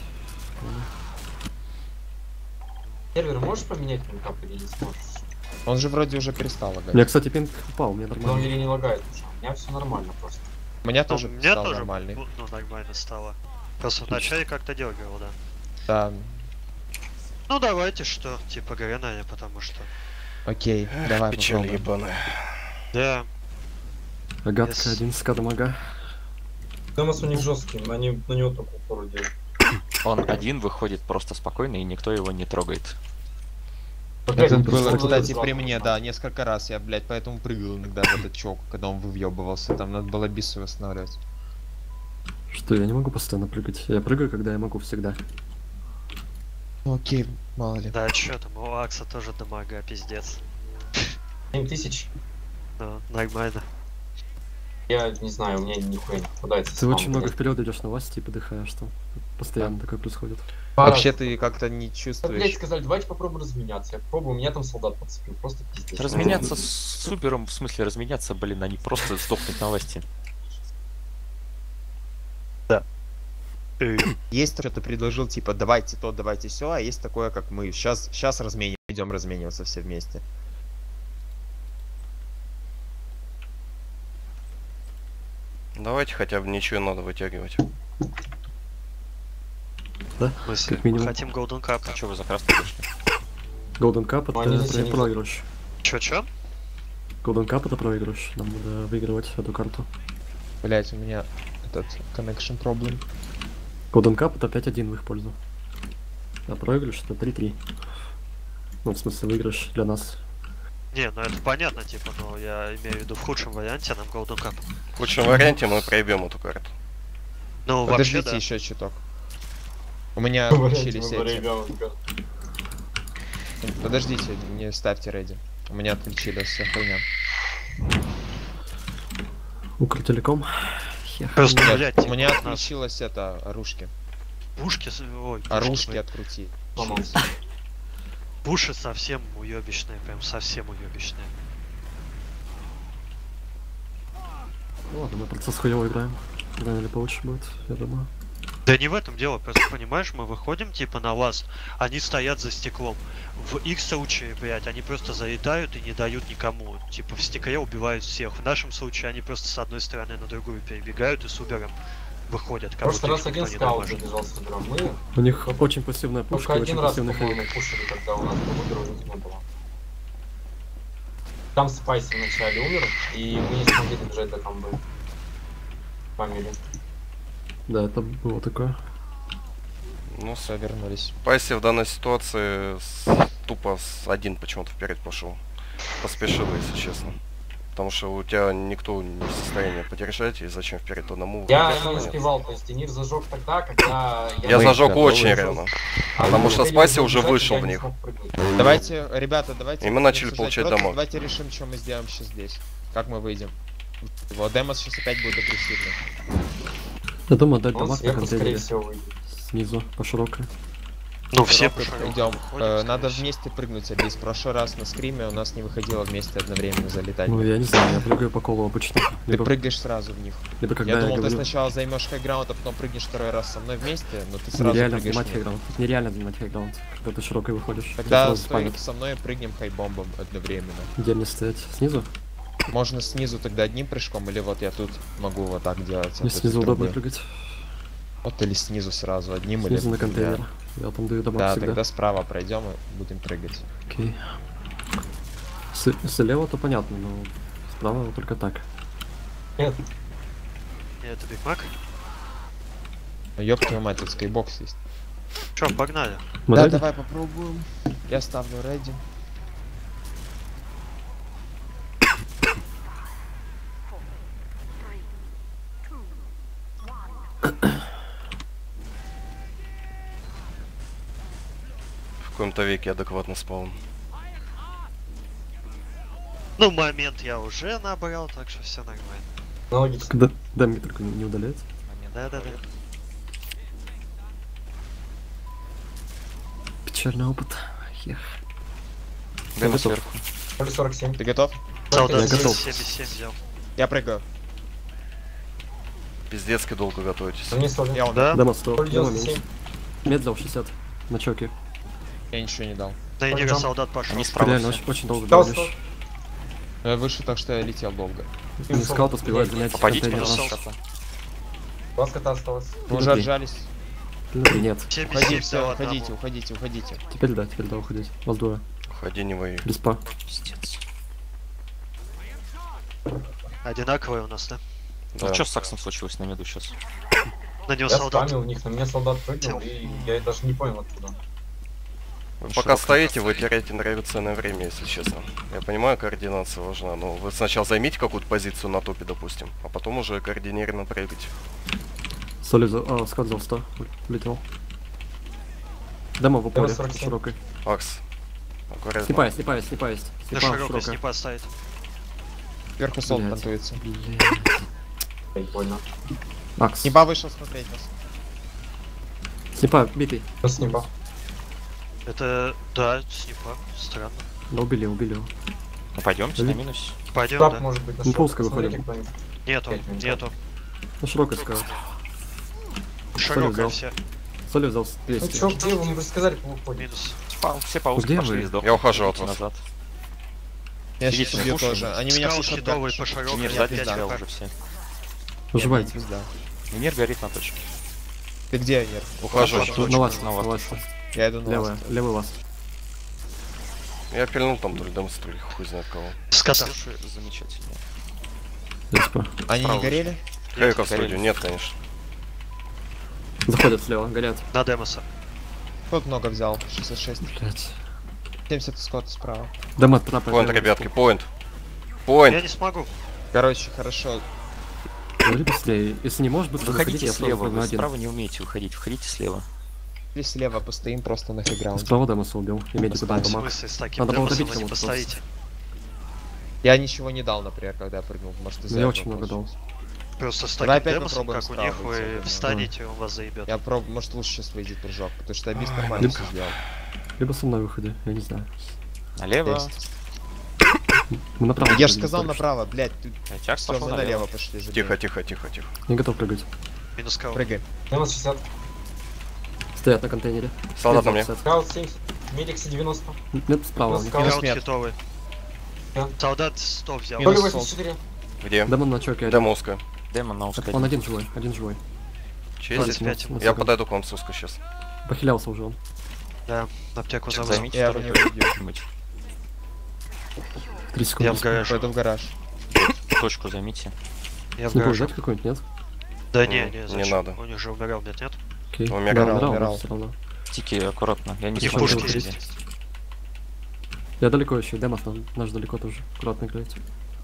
S3: Сервер можешь поменять пинкап или не сможешь?
S2: Он же вроде уже перестал
S5: У меня,
S2: лагать.
S5: кстати, пинг упал, мне
S3: Но
S5: нормально.
S3: или не лагает уже. У меня все нормально просто.
S2: У меня
S4: Ну,
S2: тоже
S4: мне
S2: стал
S4: тоже
S2: нормальный.
S4: ну, ну, нормально стало. Просто вначале как-то дергал, да.
S2: Да,
S4: Ну давайте что, типа Гренани, потому что.
S2: окей, давай
S6: Печаль
S2: попробуем.
S6: ебаная.
S4: Да.
S5: Рогатка,
S4: Yes.
S5: один ска дамага.
S3: Демос у них жесткий, они на него только упору делают.
S1: Он один выходит просто спокойно, и никто его не трогает.
S2: Это
S5: Блядь,
S2: было,
S5: просто
S2: кстати,
S3: было
S2: при
S3: два
S2: мне,
S3: раза.
S2: да, несколько раз. Я, блядь, поэтому прыгал иногда в этот чок, когда он въебывался. Там надо было бису восстанавливать.
S5: Что, я не могу постоянно прыгать. Я прыгаю, когда я могу, всегда.
S2: Ну окей, мало ли.
S4: Да, чё там, у Акса тоже дамага, пиздец.
S3: семь тысяч.
S4: Ну, нормально.
S3: Я не знаю, у меня нихуя не попадается.
S5: Ты очень много вперед идешь на власти и подыхаешь, что постоянно такое происходит.
S2: Вообще ты как-то не
S3: Блять,
S2: чувствуешь.
S3: сказали, давайте попробуем разменяться. Я попробую, у меня там солдат подцепил. Просто пиздец.
S1: Разменяться с супером, в смысле разменяться, блин, а не просто сдохнуть на власти.
S2: Есть то, что ты предложил, типа, давайте то, давайте все, а есть такое, как мы. Сейчас, сейчас разменим, идем размениваться все вместе.
S6: Давайте хотя бы ничего надо вытягивать.
S5: Да?
S4: В смысле,
S5: Как
S4: мы
S5: минимум.
S4: хотим Golden Cup.
S1: А что вы за красный вышли?
S5: Golden Cup
S3: Ну, они
S5: это
S3: за синий.
S5: проигрыш.
S4: Чё, чё?
S5: Golden Cup это проигрыш. Нам надо выигрывать эту карту.
S2: Блять, у меня этот connection problem.
S5: Golden Cup это пять один в их пользу. А проигрыш это три три. Ну, в смысле, выигрыш для нас.
S4: Не, ну это понятно, типа, но я имею в виду в худшем варианте нам Golden Cup.
S6: В лучшем варианте мы проебем эту карту.
S4: Ну,
S2: Подождите
S4: вообще, да.
S2: еще чуток. У меня
S3: Блядь,
S2: отключились
S3: мы
S2: эти.
S3: проебем.
S2: Подождите, не ставьте рейди. У меня отключилась вся хуйня.
S5: Укртелеком. Хех.
S4: Просто,
S2: Нет,
S4: блядь,
S2: у
S4: типа,
S2: меня
S4: у нас
S2: отключилось это оружки.
S4: пушки, с- ой, пушки,
S2: Оружки
S4: блин.
S2: открути.
S3: Сломался.
S4: Пуши совсем уебищные, прям совсем уебищные.
S5: Ну ладно, мы процесс хуёво играем. Рано или получше будет, я думаю.
S4: Да не в этом дело, просто понимаешь, мы выходим типа на вас, они стоят за стеклом. В их случае, блядь, они просто залетают и не дают никому. Типа в стекле убивают всех. В нашем случае они просто с одной стороны на другую перебегают и с убером выходят.
S3: В
S4: Как
S3: прошлый
S4: будто
S3: раз
S4: их
S3: один
S4: никто не
S3: скаут
S4: дамажит.
S3: забежал с ударом. Мы
S5: У них
S3: Только-
S5: очень пассивная пушка,
S3: только
S5: и
S3: один
S5: очень
S3: раз,
S5: пассивный
S3: по-моему,
S5: хейт.
S3: пушили, когда у нас был удар, у них не было. Там Спайси вначале умер, и мы не смогли добежать до камбы. Фамилии.
S5: Да, это было такое.
S6: Ну,
S2: Все, вернулись.
S6: Пайси в данной ситуации с- тупо с один почему-то вперед пошел. Поспешил, если честно. Потому что у тебя никто не в состоянии поддержать, и зачем вперед одному?
S3: Я
S6: выходить,
S3: не
S6: понятно.
S3: успевал, то есть Денир зажег тогда, когда
S6: Я
S2: Мы
S6: зажег
S2: готовы.
S6: очень рано.
S3: А
S6: потому
S3: мы
S6: что
S3: успели
S6: Спайси уже
S3: убежать,
S6: вышел
S3: я
S6: в
S3: не
S6: них.
S3: смог прыгнуть.
S2: Давайте, ребята, давайте...
S6: И мы
S2: не
S6: начали
S2: обсуждать
S6: получать
S2: просто,
S6: дамаг.
S2: Давайте решим, что мы сделаем сейчас здесь. Как мы выйдем. Вот, Демос сейчас опять будет агрессивный.
S5: Я думаю, отдать
S3: Он
S5: дамаг на
S3: сверху, скорее
S5: контейнере.
S3: всего, выйдет.
S5: Снизу, по широкой.
S4: Ну все
S2: Широко
S4: по широкой
S2: идем.
S4: выходим,
S2: Э,
S4: скорее
S2: Надо
S4: всего.
S2: вместе прыгнуть обез. В прошлый раз на скриме у нас не выходило вместе одновременно залетать.
S5: Ну, я не знаю, я прыгаю по колу обычно.
S2: Ты
S5: Либо,
S2: прыгаешь сразу в них.
S5: либо когда
S2: Я
S5: я,
S2: думал, ты
S5: говорю,
S2: сначала займешь хайграунд, а потом прыгнешь второй раз со мной вместе, но ты сразу
S5: нереально
S2: прыгаешь
S5: занимать
S2: в них.
S5: хайграунд. Тут нереально занимать хайграунд, когда ты широкой выходишь. Тебя
S2: Тогда
S5: сразу
S2: стой
S5: спамят.
S2: со мной и прыгнем хайбомбом одновременно.
S5: Где мне стоять? Снизу?
S2: Можно снизу тогда одним прыжком, или вот я тут могу вот так делать.
S5: Мне
S2: от этой
S5: снизу удобно
S2: трубы.
S5: прыгать.
S2: Вот или снизу сразу одним,
S5: Снизу
S2: или...
S5: на контейнер.
S2: Да,
S5: Я там даю дамаг
S2: да
S5: всегда.
S2: тогда справа пройдем и будем прыгать.
S5: Окей. С- слева-то понятно, но справа вот только так.
S3: Нет,
S4: Не, это Биг Мак.
S2: Ёб твою мать, тут скайбокс есть.
S4: Чё, погнали.
S5: Мы
S2: да,
S5: ready?
S2: давай попробуем. Я ставлю ready.
S6: В каком-то веке адекватно спал.
S4: Ну, момент я уже набрал, так что все нормально.
S3: Аналогично.
S5: Когда дамги только не, не удаляется.
S4: Да-да-да.
S5: Печальный опыт. Ех.
S1: Демо
S5: готов.
S1: сверху.
S3: ноль сорок семь.
S2: Ты готов?
S4: Солдат
S5: Я готов.
S4: семьдесят семь взял.
S2: Я прыгаю.
S6: Пиздецки долго готовитесь.
S3: На мне соль.
S2: Я умер.
S4: Да?
S5: Демо сто.
S3: ноль
S5: Демо
S3: девяносто
S5: минус.
S3: семь.
S5: Мед взял шестьдесят. На чоке.
S2: Я ничего не дал.
S4: Да и
S3: Пойдем.
S4: солдат пошел.
S1: Они
S5: Ты
S1: справа
S5: реально
S1: все.
S5: очень, очень долго
S3: Дал
S5: говоришь.
S2: Я выше, так что я летел долго.
S5: Не скаут успевает занять
S1: Попадите,
S5: контейнер
S1: пожалуйста,
S5: наш.
S1: кота.
S3: Два скота осталось.
S2: Мы уже
S5: Внутри.
S2: отжались.
S5: Внутри нет.
S4: семьдесят
S2: Уходи,
S4: семь
S2: все,
S4: взял
S2: уходите,
S4: одному.
S2: уходите, уходите.
S5: Теперь да, теперь да, уходить. Вас двое.
S6: Ходи, не воюй.
S5: Без па.
S1: Пиздец.
S4: Одинаковые у нас, да?
S1: Ну
S6: Да.
S1: что с Саксом случилось на меду сейчас?
S4: На него
S3: Я
S4: солдат.
S3: спамил в них, на меня солдат прыгнул, и я даже не понял откуда.
S6: Вы
S1: Ну,
S6: пока
S1: широко
S6: стоите, вы теряете драгоценное время, если честно. Я понимаю, координация важна, но вы сначала займите какую-то позицию на топе, допустим, а потом уже координированно прыгайте.
S5: Соли за... А, скат взял сто. Улетел. Демо в упоре.
S3: сорок семь.
S5: Широкой.
S6: Акс. Аккуратно.
S5: Слепая, слепая, слепая есть.
S4: На
S5: Слепа,
S4: широкой
S5: широкая.
S4: снипа стоит.
S2: Вверху солд
S5: Блядь.
S2: понтуется.
S5: Блядь.
S3: Прикольно.
S5: Акс.
S2: Неба вышел смотреть нас.
S5: Снипа, битый.
S3: Сейчас неба.
S4: Это, да, снипа. Странно.
S5: Да убили, убили его.
S1: Ну пойдемте
S5: Или-
S1: на минусе.
S4: Пойдем,
S3: Тап
S4: да?
S3: может быть на
S5: Ну,
S3: шоу.
S5: пускай
S3: Посмотрите
S5: выходим.
S3: кто-нибудь.
S4: Нету,
S3: Пять минут.
S4: нету.
S5: На широкой скаут.
S4: Широкая
S5: взял.
S4: все.
S5: Соли взял
S3: Ну
S5: двести.
S3: чё, где вы мне сказали, по уходе?
S4: Минус.
S1: Па- Все по узкому
S5: Где
S1: пошли
S5: вы?
S1: и сдохли.
S6: Я ухожу от
S1: Идите
S6: вас.
S1: назад.
S2: Я
S1: Сидите
S2: сейчас
S1: на
S2: убью
S1: пуше.
S2: тоже. Они меня
S4: Скаут
S2: пушат.
S4: хитовый по
S1: Не
S4: широкой.
S1: ждать
S2: пизда.
S1: тебя
S4: пять
S1: уже все.
S5: Выживайте.
S2: Пизда.
S1: Мир горит на точке.
S2: Ты где, Нер?
S6: Ухожу.
S5: Тут на вас,
S1: на
S5: на
S1: вас.
S5: вас.
S2: Я иду на
S5: Левая,
S2: вас.
S5: левый вас.
S6: Я пильнул там то ли демонстрили, хуй знает кого.
S4: Скота.
S1: Слушай, замечательно.
S5: Есть па.
S2: Они не
S1: Справа.
S2: горели?
S6: Хейка в
S1: горели.
S6: студию? Нет, конечно.
S5: Заходят слева, горят.
S4: На Демоса.
S2: Тут много взял. шестьдесят шесть.
S5: Блять.
S2: семьдесят скотт справа.
S5: Демо трапа.
S6: Поинт, ребятки, поинт. Поинт.
S4: Я не смогу.
S2: Короче, хорошо.
S5: Говори быстрее. Если не можешь быстро заходить,
S1: Выходите
S5: я
S1: слева,
S5: сразу
S1: вы
S5: на один.
S1: справа не умеете выходить, входите слева.
S2: Или слева постоим просто на хэграунде.
S5: Справа Демоса убил. Имейте в виду,
S4: В
S5: это маг.
S4: смысле, с таким
S5: Надо было
S4: Демосом
S5: добить
S4: вы не
S5: кого-то
S4: постоите.
S2: Я ничего не дал, например, когда я прыгнул. Может, из-за
S5: Ну, я
S2: этого
S5: очень много дал.
S2: получилось.
S4: Просто с
S2: Давай
S4: таким
S2: опять
S4: Демосом,
S2: попробуем
S4: как у
S2: справа
S4: них, вы
S2: идти,
S4: встанете, он вас заебет.
S2: Я пробую, может, лучше сейчас выйдет прыжок, потому что Абис нормально
S5: Либо-
S2: все сделал.
S5: Либо со мной выходи, я не знаю.
S1: Налево.
S2: Есть.
S5: Мы направо.
S2: Я же
S5: ходили
S2: сказал
S5: только что.
S2: направо, блядь, ты...
S1: Тякс
S2: Все,
S1: пошел
S2: мы
S1: налево.
S2: налево пошли. Жигей.
S6: Тихо, тихо, тихо, тихо.
S5: Не готов прыгать.
S4: Минус кого?
S2: Прыгай.
S3: Минус шестьдесят.
S5: Стоят на контейнере.
S6: Солдат на
S5: Мед
S6: мне.
S5: пятьдесят.
S3: Краус семьдесят. Медикси девяносто.
S5: Нет, справа.
S3: Минус
S5: у них.
S3: скаут.
S4: Краут
S2: Смет.
S4: хитовый.
S3: Да.
S4: Солдат сто взял.
S2: Минус
S3: Поле
S2: сол.
S3: восемьдесят четыре.
S6: Где?
S5: Демон на чоке. один.
S6: Демоска.
S1: Демон на узкой.
S5: Он один живой, один живой.
S6: Честь.
S4: двадцать пять.
S5: На
S6: Я
S5: секунду.
S6: подойду к вам с узко сейчас.
S5: Похилялся уже он.
S4: Да, аптеку
S1: Чё,
S4: забрал.
S1: Займите
S2: Я
S1: второй
S2: в него
S1: точку.
S2: бью.
S1: Что-нибудь.
S5: Три секунды.
S4: Я в гараж.
S2: Пойду в гараж.
S1: Точку займите.
S4: Я в
S5: Не
S4: гараж.
S5: ждать какой-нибудь, нет?
S4: Да
S6: Ну,
S4: не,
S6: не
S4: не, зачем?
S6: надо.
S4: У них же умирал, нет, нет?
S5: Окей.
S6: Умирал,
S5: Да, умирал,
S2: умирал.
S5: но всё равно.
S1: Тики, аккуратно. Я не
S4: И
S1: смотрю
S4: пушки
S1: впереди.
S4: есть.
S5: Я далеко еще, Демос наш, наш далеко тоже. Аккуратно играйте.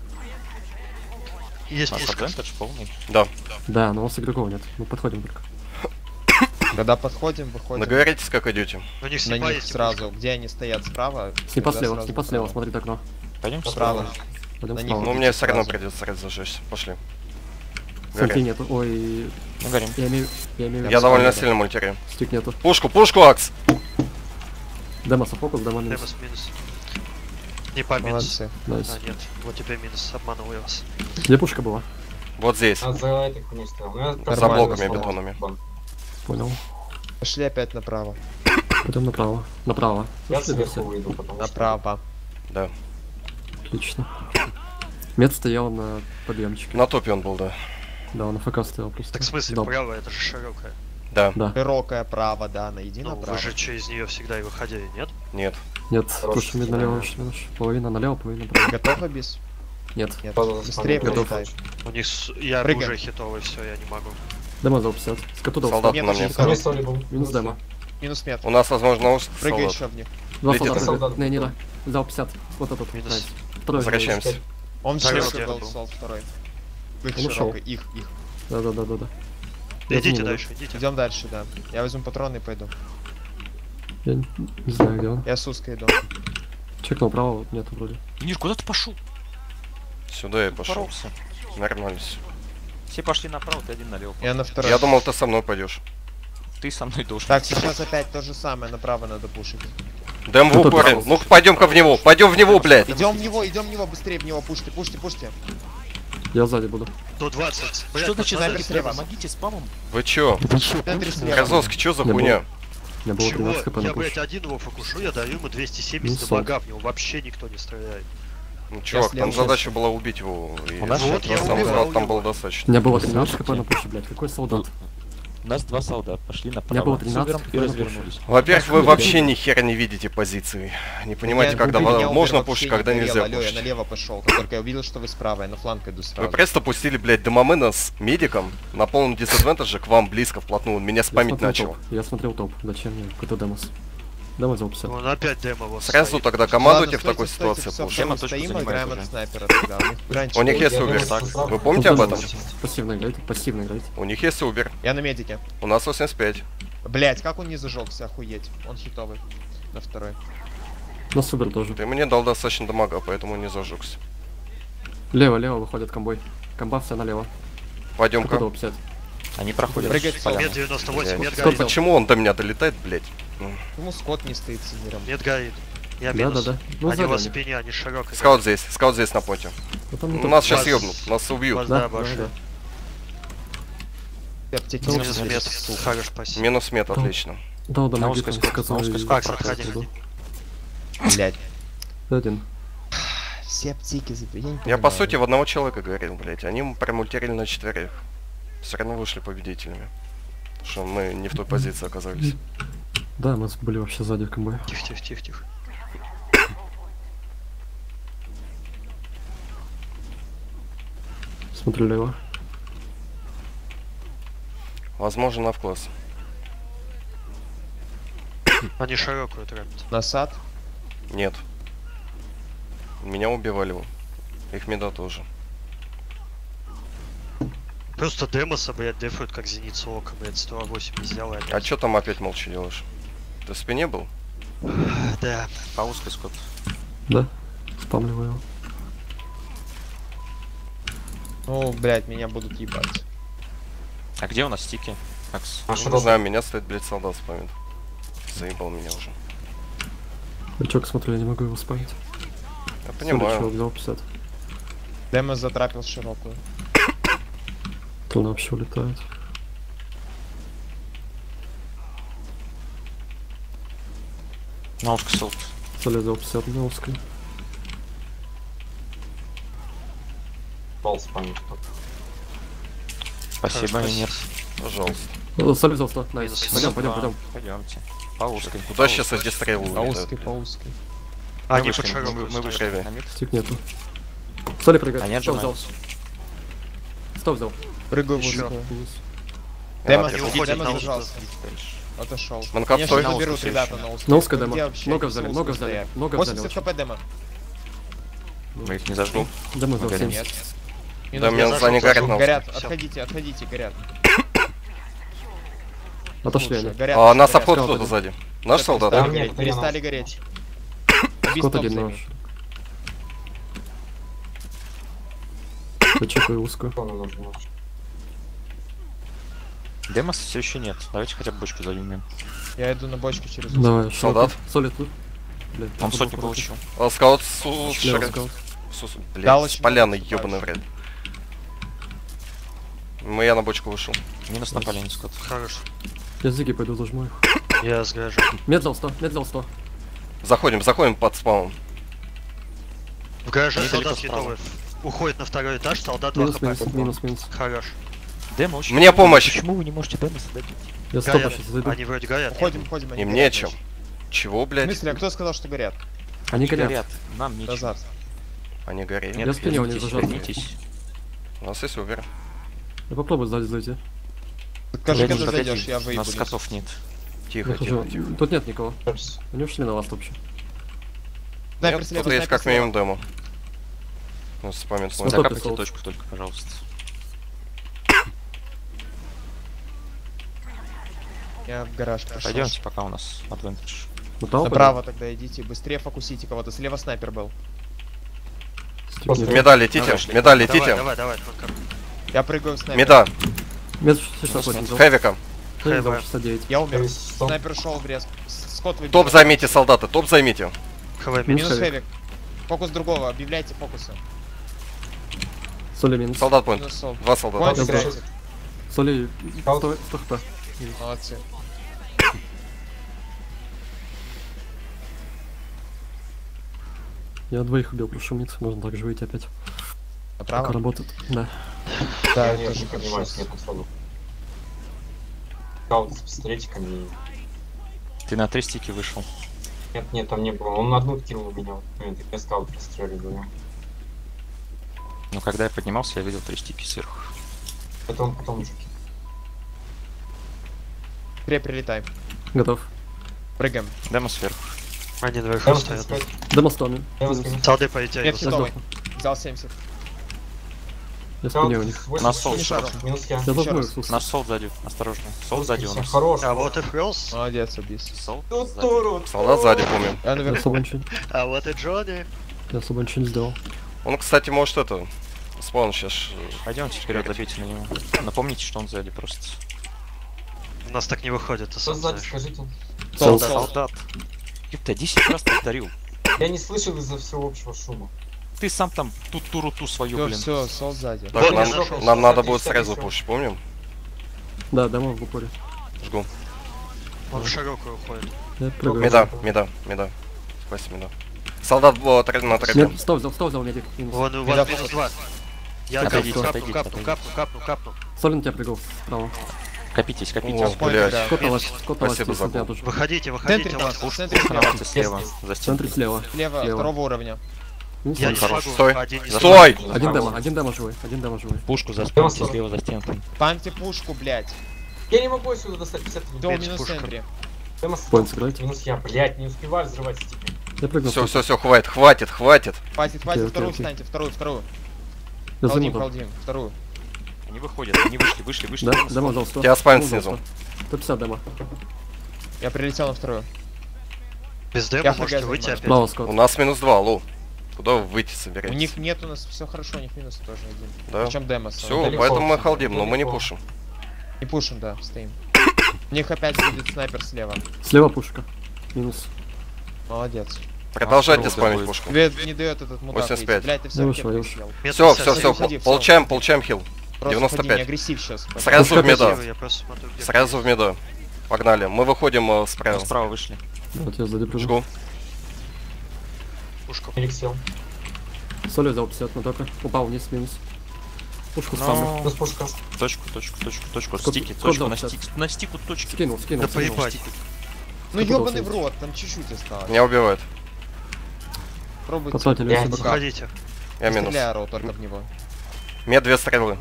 S4: Есть
S1: Наш
S4: пушка.
S1: адвентедж полный.
S6: Да.
S5: Да, но у нас игроков нет. Мы подходим только.
S2: Когда подходим, выходим
S6: Договоритесь, как идете.
S4: У них
S2: на
S4: снипа
S2: них
S4: есть и
S2: сразу. Где они стоят справа?
S5: Снипа
S2: тогда
S5: слева,
S2: сразу
S5: снипа слева,
S2: справа.
S5: смотри так окно.
S1: Пойдем
S2: Справа.
S5: Пойдем
S2: На них
S5: справа.
S6: Ну,
S2: идите
S6: мне все равно
S2: сразу.
S6: придется сразу зажечься. Пошли.
S5: Смотри,
S6: Горим.
S5: нету. Ой,
S1: Ну, горим.
S5: я имею, я имею в виду.
S6: Я довольно
S5: справа,
S6: сильно мультирю.
S5: да. Стик нету.
S6: Пушку, пушку, Акс!
S5: Демоса фокус, Демо минус.
S4: Демос минус. Не по минус.
S2: Молодцы.
S5: Найс.
S4: А, нет. Вот тебе минус. Обманул я вас.
S5: Где пушка была?
S6: Вот здесь.
S3: А за этой хуйней стоял. Ну, я
S6: За
S3: нормально
S6: блоками
S3: стоял.
S6: бетонными.
S3: Бан.
S5: Понял.
S2: Пошли опять направо.
S5: Пойдем направо. Направо.
S3: Я
S5: Пошли, да,
S3: сверху
S5: все.
S3: выйду, потому что...
S2: Направо.
S6: Да.
S5: Отлично. Мед стоял на подъемчике.
S6: На топе он был, да.
S5: Да, он на ФК стоял просто.
S4: Так в смысле,
S5: Дал.
S4: право, это же широкая.
S6: Да.
S5: Да.
S2: Широкое право, да, найди
S4: Ну,
S2: направо.
S4: вы же через нее всегда и выходили, нет?
S6: Нет.
S5: Нет,
S3: Хороший
S5: слушай, мид налево,
S3: стиль,
S5: очень хорошо. Половина налево, половина направо.
S2: Готов, Абис?
S5: Нет.
S2: Нет.
S3: База
S2: Быстрее
S3: заспамила.
S2: прилетай.
S4: У них с- я
S2: Прыгаем.
S4: уже хитовый, все, я не могу.
S5: Демо за пятьдесят. Скоту дал
S6: Солдат
S5: сто.
S2: Нет,
S6: на
S2: уже
S6: мне.
S2: не
S3: Ко мне
S2: солдат.
S3: соли был.
S5: Минус демо.
S2: Минус мет.
S6: У нас, возможно, уст
S2: Прыгай
S6: солдат.
S2: еще в них.
S5: Два
S6: Летит.
S5: солдата.
S3: Солдат.
S5: прыгает. Не, не, да. Взял пятьдесят. Вот этот.
S4: Минус.
S5: Найс. Второй.
S6: Возвращаемся.
S2: Он
S4: Так,
S2: широкий
S4: где
S2: был,
S4: был?
S2: солд второй. Их
S5: Он ушел.
S2: широкой, их, их.
S5: Да, да, да, да, да.
S4: Идите
S5: Я
S4: дальше, идите.
S2: Идем дальше, да. Я возьму патроны и пойду.
S5: Я не, не знаю, где он.
S2: Я с узкой иду.
S5: Чекнул право, вот нету вроде.
S1: Мир, куда ты пошел?
S6: Сюда я пошел.
S1: Поролся.
S6: Нормально всё.
S1: Все пошли направо, ты один налево.
S2: Я на второй.
S6: Я думал, ты со мной пойдешь.
S1: Ты со мной должен.
S2: Так, сейчас опять то же самое, направо надо пушить.
S6: Дэм в
S5: Кто-то
S6: упоре.
S5: там.
S6: Ну пойдем-ка в него, пойдем в него, блядь.
S2: Идем в него, идем в него, быстрее в него, пушьте, пушьте, пушьте.
S5: Я сзади буду.
S4: До двадцать. Блядь,
S1: Что значит
S2: пацаны,
S1: снайпер
S2: слева.
S1: слева? Помогите спамом.
S6: Вы чё?
S2: В центре слева.
S6: Красовский, чё за
S5: Не
S6: хуйня?
S5: У меня было
S4: Чего?
S5: тринадцать хп на
S4: Я,
S5: пуш.
S4: блядь, один его фокушу, я даю ему двести семьдесят
S5: Ну,
S4: дамага, в него вообще никто не стреляет.
S6: Ну, чувак,
S2: слева
S6: там
S2: сейчас.
S6: задача была убить его. И
S1: У нас
S4: Вот я
S6: сам
S4: убивал
S6: взвод там
S4: его.
S6: было
S5: У
S6: достаточно.
S5: меня было тринадцать хп на пуше, блядь. Какой солдат?
S1: У нас два солдата пошли
S5: У меня
S1: направо.
S5: было
S1: с
S5: тринадцать
S1: Увером
S5: хп
S1: и
S5: на
S1: развернулись.
S6: Во-первых, вы вообще ни хера не видите позиции. Не понимаете,
S2: Я-
S6: когда
S2: меня
S6: во-
S2: Убер
S6: можно
S2: вообще
S6: пушить,
S2: не
S6: когда
S2: горел,
S6: нельзя
S2: алло, я
S6: пушить.
S2: налево пошел, как только я увидел, что вы справа, я на фланг иду
S6: Вы
S2: сразу.
S6: просто пустили, блядь, Домомена с медиком на полном дисадвантаже к вам близко вплотную. Он меня
S5: Я
S6: спамить
S5: смотрел
S6: начал.
S5: топ. Я смотрел топ. Зачем мне какой-то демос? Демос взял пятьдесят.
S4: Он опять демо вот
S6: Сразу
S4: стоит.
S6: тогда командуйте
S2: Ладно,
S6: в такой
S2: стойте, стойте,
S6: ситуации
S2: всё,
S6: пушить.
S2: всё, мы
S1: Точку
S2: стоим,
S1: занимает
S2: играем
S1: уже.
S2: от снайпера тогда. У них раньше
S6: У них
S2: был.
S6: есть
S3: Я
S6: Убер.
S3: думаю, что справа-
S6: Вы помните об этом?
S5: Пассивно играйте, пассивно играйте.
S6: У них есть Убер.
S2: Я на медике.
S6: У нас восемьдесят пять.
S2: Блять, как он не зажегся, охуеть. Он хитовый. На второй.
S5: На супер тоже.
S6: Ты мне дал достаточно дамага, поэтому не зажегся.
S5: Лево, лево выходит комбой. Комба вся налево.
S6: Пойдем-ка.
S5: Какой пятьдесят?
S1: Они проходят.
S2: Прыгать в
S1: поляну.
S4: Мед девяносто восемь,
S6: Блядь.
S4: мед
S5: Сколько?
S4: горит.
S6: Почему он до меня долетает, блядь? Ну.
S2: Ему скот не стоит с инером.
S4: Мед горит. Я
S5: Да,
S4: минус.
S5: да, да. Ну,
S4: Они
S5: сзади
S4: в
S5: они.
S4: спине, они широкие.
S6: Скаут здесь, скаут здесь на поте.
S5: Ну, там не
S6: Ну,
S5: топ.
S6: нас сейчас
S4: Вас-
S6: ёбнут, нас убьют.
S4: Вас,
S5: Да,
S4: да,
S5: да,
S4: большие.
S5: да.
S2: Аптеки
S5: Ну,
S2: не
S4: Минус
S2: знаю,
S4: мед.
S2: сука.
S4: Хорош, спасибо.
S6: Минус мет, отлично.
S5: Да, да,
S1: На
S5: могу
S1: узкой
S5: там
S1: сколько,
S5: сказать,
S1: на узкой
S5: и-
S1: сколько
S4: Пак,
S1: проходит?
S4: проходи.
S2: Блять.
S5: Один.
S2: Все аптеки забили. Я, не
S6: Я
S2: понимаю.
S6: по сути в одного человека говорил, блядь. Они промультировали на четверых. Все равно вышли победителями. Что мы не в той позиции оказались.
S5: Да, мы были вообще сзади в комбое.
S4: Тихо, тихо, тихо, тихо.
S5: Смотрю лево.
S6: Возможно, на вкласс.
S4: Они широкую тратят.
S2: Насад.
S6: Нет. Меня убивали. Их меда тоже.
S4: Просто демоса, блядь, дефают как зеницу ока, блядь, сто восемь не сделает.
S6: А чё там опять молча делаешь? Ты в спине был?
S4: Да.
S1: По узкой скот.
S5: Да. Спамливаю его.
S2: Ну, блять, меня будут ебать.
S1: А где у нас стики? Макс.
S3: А
S6: Ну,
S3: что
S6: не
S3: там?
S6: знаю, меня стоит, блядь, солдат спамит. Заебал меня уже.
S5: Бычок смотрю, я не могу его спамить.
S6: Я
S5: Смотрю, чувак
S6: понимаю.
S5: взял пятьдесят.
S2: Демос затрапил широкую.
S5: То она вообще улетает.
S1: На узкой солд.
S5: Соли взял пятьдесят на узкой.
S3: Пол спамит.
S1: Спасибо,
S4: Хорошо,
S1: нет.
S6: Пожалуйста.
S5: О, Соли взял сто. Найс.
S4: Минус
S5: Пойдем, пойдем, пойдем.
S1: Пойдемте. По узкой.
S6: Куда сейчас эти стрелы
S2: По
S6: улетают,
S2: узкой,
S6: блядь?
S2: по узкой.
S4: А, они
S1: Мы
S4: под
S1: вышли, мы,
S4: широкую
S1: мы
S4: стоят.
S1: вышли
S6: Левее.
S1: на мид.
S5: Стик нету. Соли прыгает.
S1: Они
S5: Сто взял.
S1: отжимаются.
S5: Сто взял.
S2: Прыгаю в
S4: Еще.
S2: узкую.
S5: Минус.
S6: Я
S2: Демос,
S6: на
S4: Они
S6: пятьдесят.
S4: уходят
S2: Демос
S4: на
S2: зажался.
S1: Дальше.
S2: Отошел.
S6: Манкап,
S2: Меня
S6: стой.
S2: сейчас
S1: На
S2: заберут
S1: узкую
S2: ребята
S1: еще.
S2: на узкую.
S5: На узкой
S2: Где
S5: демо.
S2: вообще
S5: Много
S2: эти
S5: взяли,
S2: узкие
S5: много взяли.
S2: стоят?
S5: Много взяли
S2: восемьдесят
S5: вообще.
S2: хп демо.
S1: Мы их не зажгли.
S5: Демо взял
S1: Горим.
S5: семьдесят.
S2: Нет.
S6: Да,
S2: Минус
S6: меня
S2: десять.
S6: за не горят на
S2: Горят,
S4: узкой. Всё.
S2: отходите, отходите, горят.
S5: Отошли
S2: Лучше,
S5: они.
S2: горят,
S6: А, нас
S2: горят.
S6: обход
S5: Скаут
S6: кто-то
S5: один.
S6: сзади. Наш солдат?
S2: Перестали
S3: Да,
S2: гореть,
S3: нет,
S2: перестали
S3: я
S2: гореть.
S5: Скот один
S2: Убийство
S5: наш. Зачекаю узкую.
S3: Что нам нужно?
S1: Демоса все еще нет. Давайте хотя бы бочку займем.
S2: Я иду на бочку через узкую.
S5: Давай,
S6: Солдат.
S5: широкий. Соли тут. Блядь,
S1: Он
S5: забыл
S1: сотню
S5: короче.
S1: получил.
S6: А, скаут с, с,
S5: Лево
S6: широк-
S5: скаут.
S6: с- с-
S2: Да,
S6: блядь, с
S2: очень
S6: поляны,
S2: много
S6: ёбаный в
S2: вступаешь.
S6: ряд. Мы я на бочку вышел.
S1: Минус на поляне скот.
S4: Хорош.
S5: Я зиги пойду зажму их.
S4: Я сгражу.
S5: Мед взял сто, мед взял сто.
S6: Заходим, заходим под спамом.
S4: В гараже
S1: Недалеко
S4: солдат
S1: справа.
S4: хитовый. Уходит на второй этаж, солдат два
S5: Минус, минус,
S4: хп.
S5: минус, минус.
S4: Хорош.
S1: Демо очень...
S6: Мне помощь!
S1: Почему вы не можете демоса добить?
S5: Я стоп
S4: Горят.
S5: сейчас зайду.
S4: Они вроде горят.
S2: Уходим, уходим. они
S6: Им
S2: горят
S6: нечем.
S2: дальше.
S6: Чего,
S2: В
S6: блядь?
S2: смысле, а кто сказал, что горят?
S5: Они горят.
S1: Нам нечего.
S2: Назад.
S6: Они горят.
S1: Нет,
S5: Я спине у них
S1: вернитесь,
S5: зажат.
S1: вернитесь.
S6: У нас есть Убер.
S5: Я попробую сзади зайти.
S2: Скажи,
S1: Я
S2: когда
S1: не
S2: зайдешь,
S1: заходи,
S2: я
S1: У
S2: выйду.
S1: нас скотов нет.
S6: Тихо,
S5: Я
S6: тихо,
S5: хожу.
S6: тихо.
S5: Тут нет никого.
S3: Кажется.
S5: Они ушли на ласт вообще.
S2: Снайпер
S6: Нет,
S2: слева,
S6: тут есть
S2: снайпер
S6: как минимум
S2: слева.
S6: демо. Ну, спамит
S5: Вот
S6: мой.
S5: так.
S1: Закапайте
S5: солд.
S1: точку только, пожалуйста.
S2: Я в гараж пошел.
S1: Пойдемте, пока у нас адвентаж.
S5: Ну там
S2: Направо тогда идите, быстрее фокусите кого-то. Слева снайпер был.
S6: Медаль летите,
S1: Давай, шли.
S6: медаль
S4: Давай,
S6: летите.
S4: давай, давай. Манкап.
S2: Я прыгаю в снайпер.
S6: Меда,
S5: Мед шестьдесят восемь взял.
S6: Хэвика.
S5: Хэви взял
S4: Хэви.
S5: шестьдесят девять.
S2: Я умер.
S3: Есть сто.
S2: Снайпер ушел в резк. Скот выбежал.
S6: Топ займите, солдаты, топ займите.
S4: ХВ минус.
S2: Минус
S5: Хэвик.
S2: хэвик. Фокус другого, объявляйте фокусы.
S5: Соли минус.
S6: Солдат point.
S2: Минус сол.
S6: Два солдата.
S2: Point
S5: Я
S2: играйте.
S5: Соли
S3: Хаус.
S5: сто сто хп.
S2: Молодцы.
S5: Я двоих убил, прошу мид. Можно так же выйти опять. Пока
S2: Направо?
S5: работает. Да.
S2: Да,
S3: Я
S2: это
S3: не
S2: тоже
S3: не
S2: хорошо.
S3: поднимаюсь, нет подходу. Скаут с пистолетиками. и-
S1: Ты на три стики вышел.
S3: Нет, нет, там не было. Он на одну кинул меня. в этот момент, и я скаут расстреливаю.
S1: Но когда я поднимался, я видел три стики сверху.
S3: Это он потом уже кинул.
S2: Креп, прилетай.
S5: Готов.
S2: Прыгаем.
S1: Демо сверху.
S4: Они наверху
S3: Дэмос
S4: стоят.
S3: искать.
S5: Демо стами.
S3: Дэмос минус.
S4: Салды полетели.
S2: Нет,
S4: вот
S2: хитовый. Взял семьдесят.
S5: Я
S3: Скаут
S5: спине у них.
S3: восемьдесят
S1: На сол
S3: шесть,
S2: шару.
S3: Минус я.
S5: Я
S2: Еще
S5: забыл,
S2: раз.
S5: слушай.
S1: Наш сол сзади. Осторожно. Сол сзади у нас.
S3: Хорош.
S4: А вот и Фрос.
S2: Молодец, убис.
S1: Сол
S3: Тут
S1: сзади.
S3: туру.
S6: Солдат сзади, помню.
S2: Я
S5: Я
S2: наверху.
S5: особо ничего,
S4: А вот и Джонни.
S5: я особо ничего не сделал.
S6: Он, кстати, может это... Спаун сейчас...
S1: Пойдемте вперед, забейте на него. Напомните, что он сзади просто.
S4: У нас так не выходит, ты
S3: Что
S4: сам
S3: сзади,
S4: знаешь.
S3: скажите?
S2: Сол,
S5: Солдат.
S2: сол.
S1: Солдат. Ёпта, десять раз повторил.
S3: Я не слышал из-за всего общего шума.
S1: Ты сам там ту туру ту свою,
S2: Все,
S1: блин.
S2: все, сол сзади.
S6: Так,
S4: Вот я
S6: нам,
S4: нашел.
S6: нам надо
S3: Смотри,
S6: будет
S3: смотри,
S6: сразу
S3: всё.
S6: пушить, помним?
S5: Да, Демо в упоре.
S6: Жгу.
S4: Он в широкую уходит.
S5: Я прыгаю.
S6: Меда, меда, меда. Спасибо, меда. Солдат был отра- на тропе.
S5: Нет, сто взял, сто взял медик. Минус.
S4: Вон у
S2: Меда
S4: вас минус
S2: фокус.
S4: два. Я
S1: Отойдите,
S4: капну,
S1: отойдите,
S4: капну,
S1: отойдите.
S4: капну, капну, капну, капну.
S5: Соли на тебя прыгал. Справа.
S1: Копитесь, копитесь.
S6: О,
S2: Понял,
S6: блядь.
S2: да.
S5: Скот на вас,
S4: Минус.
S5: скот на вас,
S6: Спасибо за
S5: если я
S6: гол.
S5: тоже.
S4: Выходите,
S2: В
S4: выходите.
S2: центре
S4: вот.
S2: нас, в
S1: Пушку
S2: центре слева.
S1: наводите слева.
S3: Есть.
S1: За
S5: В центре
S1: стенкой.
S5: слева.
S2: Слева,
S5: Слева.
S2: второго уровня.
S5: Минус
S4: Я не
S5: один.
S1: Хорош.
S4: смогу.
S6: Стой.
S4: Один не
S6: Стой!
S4: смогу.
S5: Один
S3: Хорош.
S5: демо, один демо живой, один демо живой.
S1: Пушку за
S3: Демо
S1: спинкой,
S3: сорок.
S1: слева за стенкой.
S2: Спамьте пушку, блядь.
S3: Я не могу отсюда достать пятьдесят.
S2: Дом
S4: Блядь,
S2: минус в
S4: пушка.
S2: центре.
S3: Дэмос
S5: Поинт сыграть.
S3: минус я, блядь, не успеваю взрывать стики.
S5: Я прыгнул.
S6: Все, все, все, хватит, хватит, хватит.
S2: Хватит, хватит,
S5: окей,
S2: вторую
S5: окей.
S2: встаньте, вторую, вторую.
S5: Я
S2: Халдим,
S5: замутал.
S2: халдим, вторую.
S1: Они выходят, они вышли, вышли, вышли.
S5: Да,
S1: Демо
S5: демо
S1: сол.
S5: взял сто.
S6: Тебя спамят
S5: Демо взял
S6: снизу.
S5: сто. сто пятьдесят демо.
S2: Я прилетел на вторую.
S4: Без
S2: Я
S4: демо
S2: фрага
S4: можете выйти
S2: занимаюсь.
S4: опять.
S5: Справа скот.
S6: У нас минус два, лоу. Куда вы выйти
S2: У
S6: собираетесь?
S2: них нет, у нас все хорошо, у них минус тоже один.
S6: Да?
S2: Причем демо.
S6: Все,
S3: Далеко,
S6: поэтому мы
S3: всё,
S6: халдим, но мы не
S3: далеко.
S6: пушим.
S2: Не пушим, да, стоим. У них опять будет снайпер слева.
S5: Слева пушка. Минус.
S2: Молодец.
S6: Продолжайте
S1: А,
S6: спамить
S1: будет.
S6: пушку.
S2: Вед не дает этот мудак
S6: восемьдесят
S2: выйти.
S6: пять.
S2: Блядь, ты все
S5: Я
S2: в
S5: вышел, я
S2: кепке
S5: вышел.
S2: съел.
S4: Мед
S6: Все,
S4: пятьдесят.
S6: все, все,
S2: Заходи, всё.
S6: получаем, получаем хил.
S2: Просто
S6: девяносто
S2: ходи,
S6: пять.
S2: не агрессив сейчас.
S6: Сразу в меда.
S4: Я просто смотрю, где.
S6: Сразу в меда. Погнали. Мы выходим э,
S1: Мы
S6: справа.
S1: справа вышли.
S5: Вот я сзади прыгну.
S6: Жгу.
S4: Пушку.
S3: Элик сел.
S5: Соли взял пятьдесят на топе. Упал вниз, минус. Пушку ставлю.
S1: Ну,
S3: Плюс пушка.
S1: точку, точку, точку, точку.
S5: Скот-
S1: Стики,
S5: скот
S1: точку,
S5: дал
S1: на
S5: пятьдесят.
S1: стик, на стику точки.
S5: Скинул, скинул.
S4: Да
S5: скинул.
S4: поебать.
S2: Ну
S5: Сколько
S2: ебаный в
S5: получилось?
S2: рот, там чуть-чуть осталось.
S6: Меня убивают.
S2: Пробуйте.
S5: Потратили
S3: Пять.
S5: себе.
S4: Выходите.
S6: Я минус.
S2: Стреляй, ору, только в него.
S6: Мне две стрелы.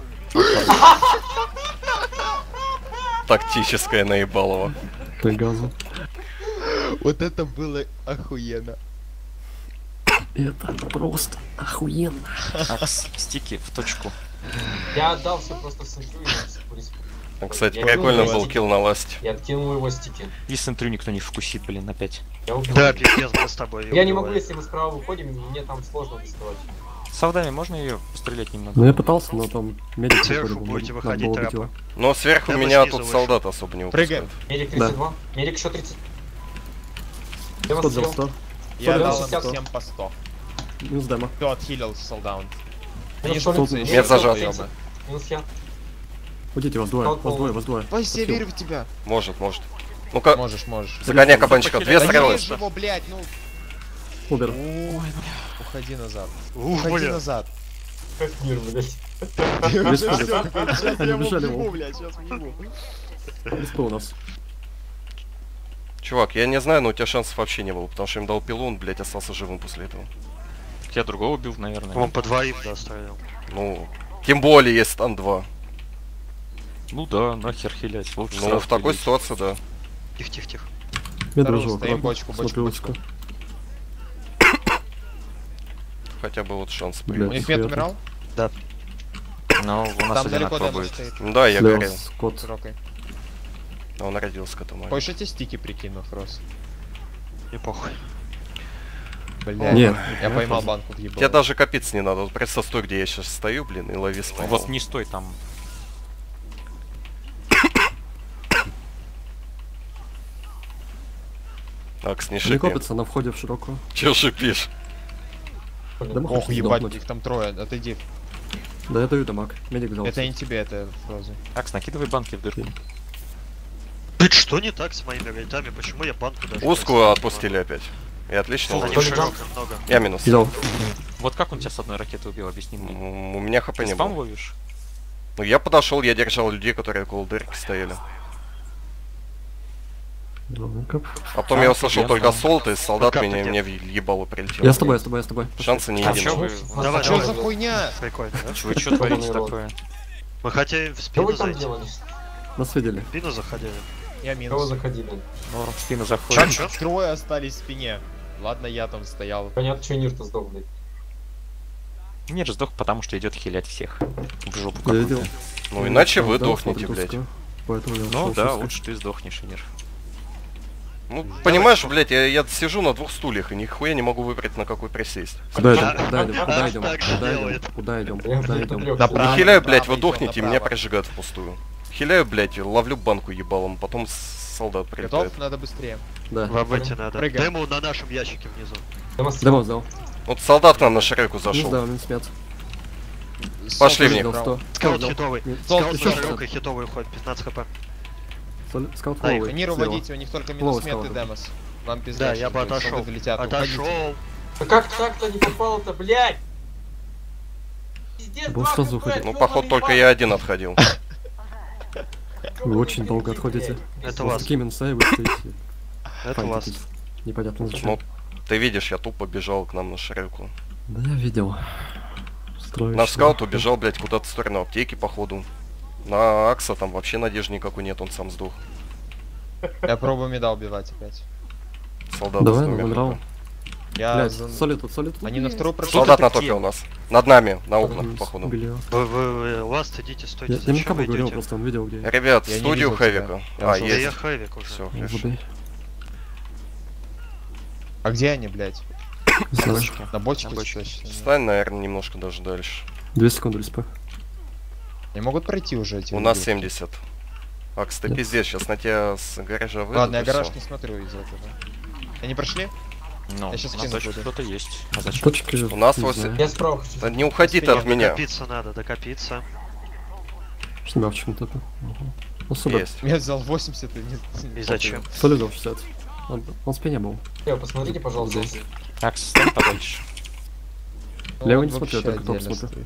S6: Тактическая наебалова.
S5: Ты газу.
S2: Вот это было охуенно.
S5: Это просто охуенно.
S1: Акс, стики в точку.
S3: Я отдал все просто в сентрю и нас вырез-
S6: А, Кстати,
S3: Я
S6: прикольно
S3: кинул
S6: был
S3: его
S6: килл на ласте.
S3: Я откинул его стики.
S1: И центрю никто не вкусит, блин, опять.
S3: Я убил.
S4: Да, пиздец, мы с тобой.
S3: Я не могу,
S4: убиваем.
S3: если мы справа выходим, мне там сложно доставать.
S1: С Алдами можно ее пострелять немного?
S5: Ну я пытался, но там медик
S4: Сверху
S5: выходит,
S4: будете
S5: надо
S4: выходить,
S5: было убить
S4: трапа.
S5: его.
S6: Но сверху
S4: Я бы
S6: меня
S4: снизу
S6: тут
S4: вышел.
S6: солдат особо не
S2: Прыгаем.
S6: выпускает.
S3: Медик тридцать два. Медик еще тридцать. Дэмос
S5: Скот взял
S3: сел.
S5: сто.
S2: Я
S3: Сто
S2: дал
S3: девяносто
S2: им
S3: сто.
S2: всем по сто.
S5: Минус демо.
S2: Все, отхилил солдаун. Они
S3: Минус
S2: шутятся
S5: сто.
S2: еще.
S6: Мед зажат.
S2: долбоёбы.
S3: Минус я.
S5: Уйдите, вас двое, вас двое, вас двое.
S2: Вася, я верю в тебя.
S6: Может, может. Ну-ка,
S2: Можешь, можешь.
S6: загоняй кабанчика. Две
S2: Да не
S6: стрелы.
S2: режь его, блядь, ну.
S5: Убер.
S2: Ой, уходи назад.
S4: Ух,
S2: Уходи
S4: бля.
S2: назад.
S3: Как мир, блядь.
S5: Без
S2: Всё,
S5: пули.
S2: сейчас я
S5: Они
S2: его
S5: бежали
S2: въебу,
S5: его.
S2: блядь, сейчас въебу.
S5: Без пули у нас.
S6: Чувак, я не знаю, но у тебя шансов вообще не было, потому что им дал пилу, он, блядь, остался живым после этого.
S1: Я другого убил, наверное.
S4: Он по двоим, да, стрелял.
S6: Ну, тем более есть стан два.
S1: Ну да, нахер хилять. Лучше
S6: Ну,
S1: сразу
S6: в такой
S1: хилить.
S6: ситуации, да.
S4: Тихо, тихо, тихо.
S5: Мед
S2: Вторую
S5: выжил,
S2: стоим,
S5: аккуратно.
S2: бочку, бочку,
S5: Смотрю,
S2: бочку.
S5: бочку.
S6: Хотя бы вот шанс
S5: Бля.
S2: У
S6: появился.
S2: них мед
S5: Приятно.
S2: умирал?
S1: Ну, у нас
S2: Там далеко
S1: одинаково
S2: демо
S1: будет.
S2: стоит.
S6: Ну да, я
S5: Слева
S6: горел.
S5: скот.
S2: Широкой.
S6: А он родился к этому.
S2: Хочешь эти стики прикину, Фрос?
S4: Не похуй.
S2: Блядь,
S5: Нет,
S2: я
S5: я
S2: поймал
S5: тоже.
S2: банку въебал.
S6: Тебе даже копиться не надо. Вот представь, стой, где я сейчас стою, блин, и лови спайк.
S1: Вот не стой там.
S6: Акс, не
S5: Не
S6: шипи.
S5: копится на входе в широкую.
S6: Чё шипишь?
S5: Да мы
S2: Ох,
S5: хотим
S2: ебать,
S5: сдохнуть.
S2: их там трое, отойди.
S5: Да я даю дамаг. Медик взял.
S2: Это не тебе, это Фрозы.
S1: Акс, накидывай банки в дырку.
S4: Блин, что не так с моими рейдами? Почему я банку даже...
S6: Узкую отпустили опять. И отлично.
S4: За ним
S6: ловишь.
S4: широко много.
S6: Я минус.
S5: Взял.
S1: Вот как он тебя с одной ракеты убил, объясни мне.
S6: М, У меня хп
S1: Ты
S6: не
S1: спам
S6: было.
S1: ловишь?
S6: Ну я подошел, я держал людей, которые около дырки стояли.
S5: Дробников.
S6: А потом я
S1: А,
S6: услышал
S1: я
S6: только
S1: знаю.
S6: солд, и солдат
S4: Пока
S6: меня,
S4: ты
S6: мне в ебало прилетел.
S5: Я с тобой, я с тобой, я с тобой. Пошли.
S6: Шансы не
S1: А
S6: едины.
S1: чё вы?
S4: Давай,
S2: Что
S4: давай.
S2: за хуйня?
S4: Прикольно, да?
S1: Вы что творите
S3: народ.
S1: такое?
S4: Мы хотели в
S3: Что
S4: спину
S3: вы там
S4: зайти.
S3: делали?
S5: Нас видели.
S4: В спину заходили.
S2: Я
S3: Кого
S2: минус.
S3: заходили?
S1: Норм, в спину
S4: Чё,
S1: заходит.
S4: чё?
S2: Трое остались в спине. Ладно, я там стоял.
S3: Понятно, что Нир-то сдох, блядь.
S1: Мир сдох, потому что идет хилять всех. В жопу
S5: Я
S1: какую-то.
S5: видел.
S6: Ну иначе вы
S5: Да,
S6: дохнете,
S5: смотрит
S6: блядь.
S5: узкую. Поэтому я
S1: Ну
S5: ушел
S1: да,
S5: шестко.
S1: лучше ты сдохнешь, Мир.
S6: Ну, понимаешь, блядь, я, я сижу на двух стульях и нихуя не могу выбрать, на какой присесть.
S5: Куда идем?
S4: А,
S5: Куда идем? Куда
S4: а,
S5: идем?
S4: так же
S5: Куда идем?
S4: делает.
S5: Куда идем?
S3: Я
S5: Куда
S3: в
S5: идем?
S3: трёх
S2: Да,
S3: сидел.
S2: правильно.
S6: Хиляю, блядь,
S2: направо
S6: вы дохнете, и
S2: идём,
S6: меня
S2: направо.
S6: прожигают впустую. Хиляю, блядь, ловлю банку ебалом, потом с- солдат прилетает.
S2: Готов? Надо быстрее.
S5: Да.
S4: Вам выйти надо.
S2: Прыгаем.
S4: Демо на нашем ящике внизу.
S3: Демонстрируй.
S5: Демо взял.
S6: Вот солдат к нам на ширеку
S5: Минус,
S6: зашел.
S5: да, минус мед.
S6: Пошли в
S2: Солд
S6: них.
S5: Взял
S2: справа.
S5: сто.
S4: Скаут
S5: Дал.
S4: хитовый.
S5: Нет,
S2: Солд
S4: Скаут
S5: еще
S4: на
S5: шестьдесят.
S4: широкой хитовый уходит, пятнадцать хп.
S5: Соль- Скаут
S6: Ай,
S5: фловый.
S2: Ниру
S5: слева.
S2: водите, у них только
S5: Флоу
S2: минус мед и
S5: скаут.
S2: демос. Вам пизда.
S4: Да,
S2: сейчас
S4: я бы
S2: будет,
S4: отошел.
S2: солдаты летят, уходите.
S4: Отошел.
S3: Да как так-то не попало-то, блядь? Пиздец,
S5: Был
S3: два
S5: сразу
S3: хп,
S5: уходить.
S6: Ну,
S3: ёбаный
S6: поход только
S3: ебать.
S6: я один отходил.
S5: Вы очень долго отходите.
S4: Это
S5: Вот
S4: вас.
S5: такие минуса, и вы стоите.
S4: Это вас.
S5: файтитесь. Непонятно зачем.
S6: Ну, ты видишь, я тупо бежал к нам на ширеку.
S5: Да я видел. Строишь.
S6: Наш скаут убежал, блядь, куда-то в сторону аптеки, походу. На Акса там вообще надежды никакой нет, он сам сдох.
S2: Я пробую меда убивать опять.
S6: Солдат
S5: Давай,
S6: с двумя
S5: набрал.
S6: хп.
S2: Я...
S5: Блядь,
S2: за-
S5: соли тут, соли тут.
S2: Они на вторую прошли.
S6: Солдат на
S1: такие?
S6: топе у нас. Над нами, на окнах,
S5: Минус.
S6: походу.
S5: Убили его.
S4: Вы, вы, вы, ласт, идите, стойте,
S5: Я, я
S4: зачем
S5: никому
S4: вы
S5: говорил,
S4: идете?
S5: просто он видел, где я.
S6: Ребят,
S2: Я не
S6: студию
S2: видел тебя.
S6: Хэвика.
S2: Я
S6: А,
S2: ушел.
S4: Да я
S6: есть.
S4: хэвик уже.
S6: Все,
S5: Ну,
S6: хорошо.
S5: забей.
S2: А где они, блядь?
S5: Не знаю.
S2: На бочке?
S1: На бочке.
S2: точно, да.
S6: Стань, наверное, немножко даже дальше.
S5: Две секунды респа.
S2: Не могут пройти уже эти
S6: У нас
S2: люди?
S6: семьдесят. Акс, ты
S5: Нет.
S6: пиздец, сейчас на тебя с гаража выйдут.
S2: Ладно, я
S6: и
S2: гараж
S6: всё.
S2: не смотрю из-за этого. Они прошли?
S1: Ну,
S2: Я щас
S1: на
S2: кину
S1: точке
S2: буду.
S1: кто-то есть. А зачем?
S5: Точки
S6: У нас
S5: не
S6: восемь.
S5: знаю.
S3: Я справа хочу.
S6: Да не уходи ты от меня.
S4: Докопиться надо, докопиться.
S5: Что меня почему-то это. Ага. Ну сюда.
S6: Есть.
S2: Я взял восемьдесят и не...
S4: И зачем?
S5: Соли взял шестьдесят. Он, он в спине был.
S3: Э, посмотрите, пожалуйста.
S5: Здесь.
S1: Акс, стань подальше.
S2: Ну,
S5: Лево
S2: он
S5: не смотрю,
S2: вообще
S5: я только топ
S2: отдельно
S5: смотрю.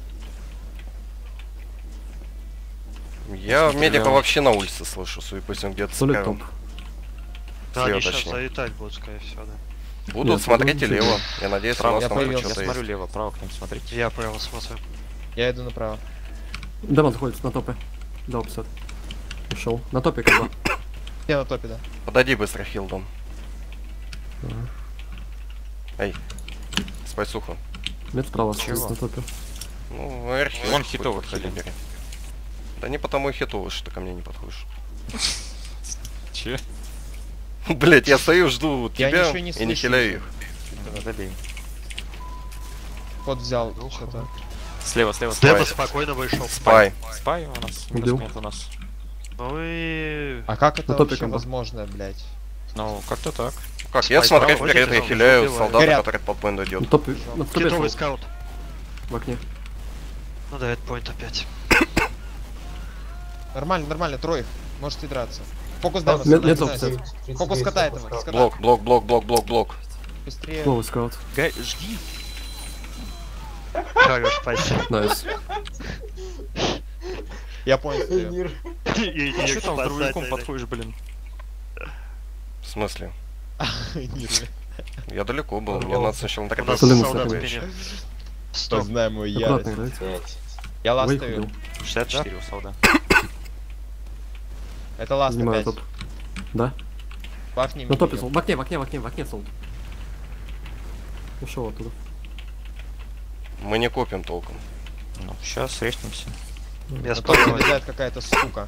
S2: стоит.
S6: Я
S1: Смотри,
S6: медика
S1: Лео.
S6: вообще на улице слышу, судя по всему, где-то
S5: Соли
S6: справа.
S5: топ.
S4: Да,
S6: Слева
S4: они сейчас
S6: точнее.
S4: залетать будут, скорее всего, да.
S6: Будут,
S5: Нет,
S6: смотрите
S5: ну,
S6: лево. Я надеюсь, у
S1: Право,
S6: нас
S2: я
S6: там
S2: появился.
S1: Я
S6: что-то
S1: смотрю
S6: есть.
S1: лево, право к ним смотрите.
S4: Я право смотрю.
S2: Я иду направо.
S5: Демон заходит на топе. Дал пятьдесят. Ушел. На топе как бы.
S2: Я на топе, да.
S6: Подойди быстро, Хилдон.
S5: Ага.
S6: Эй, спайсуха.
S5: Мед справа
S1: Чего?
S5: стоит на топе.
S6: Ну, эрхи.
S1: Вон
S6: хоть
S1: хитовый
S6: подходи,
S1: хилин.
S6: бери. Да не потому и хитовый, что ты ко мне не подходишь.
S1: Че?
S6: Блять, я стою, жду
S2: Я
S6: тебя
S2: ничего не
S6: и не
S2: слышу.
S6: хиляю их.
S1: Добей.
S2: Кот взял что-то.
S1: Слева, слева,
S6: Спай.
S4: Демо спокойно вышел.
S6: Спай.
S1: Спай у нас.
S5: Убил.
S1: Минус нет у нас.
S4: Ну и...
S2: А как это
S5: На топе
S2: вообще
S5: комбо.
S2: возможно, блядь?
S1: Ну, как-то так.
S6: Как, я
S4: Спай
S6: смотрю
S4: право,
S6: вперед, я
S4: ходите,
S6: хиляю
S4: убиваю.
S6: солдата,
S2: Горят.
S6: который под бэнд
S5: На
S6: идет.
S5: топе. На топе
S4: Хитовый
S5: фул.
S4: скаут.
S5: В окне.
S4: Ну да, это поинт опять.
S2: Нормально, нормально, троих. Можете драться. Фокус
S3: Да,
S2: дамас.
S5: Мед-
S2: на-
S5: мед
S2: на-
S5: опция.
S2: Фокус кота этого. Скота.
S6: Блок, блок, блок, блок, блок, блок.
S2: Быстрее.
S5: Флоу скаут.
S1: Гай, жги.
S4: Хорош, спасибо.
S5: Найс.
S2: Я понял. стою.
S3: Нир.
S4: И
S1: Ты
S4: их
S1: че там с дробовиком
S4: спасатель.
S1: подходишь, блин?
S6: В смысле?
S2: Нир.
S6: Я далеко был, мне надо сначала на
S4: У нас
S5: Солимус
S4: солдат в
S5: опять.
S4: спине. Стоп.
S2: Познай мою
S5: Аккуратно
S2: ярость.
S5: играйте.
S3: Блядь.
S2: Я ласт
S5: Выехал,
S2: стою.
S5: бил.
S1: шестьдесят четыре у солда.
S2: Это ласт
S5: Занимаю
S2: опять.
S5: топ. Да?
S2: Бафни
S5: На топе
S2: меня.
S5: сол. В окне, в окне, в окне, в окне сол. Ушел оттуда.
S6: Мы не копим толком.
S1: Ну, сейчас резнемся.
S4: Я
S2: На топе
S4: спокойно.
S2: залезает какая-то сука.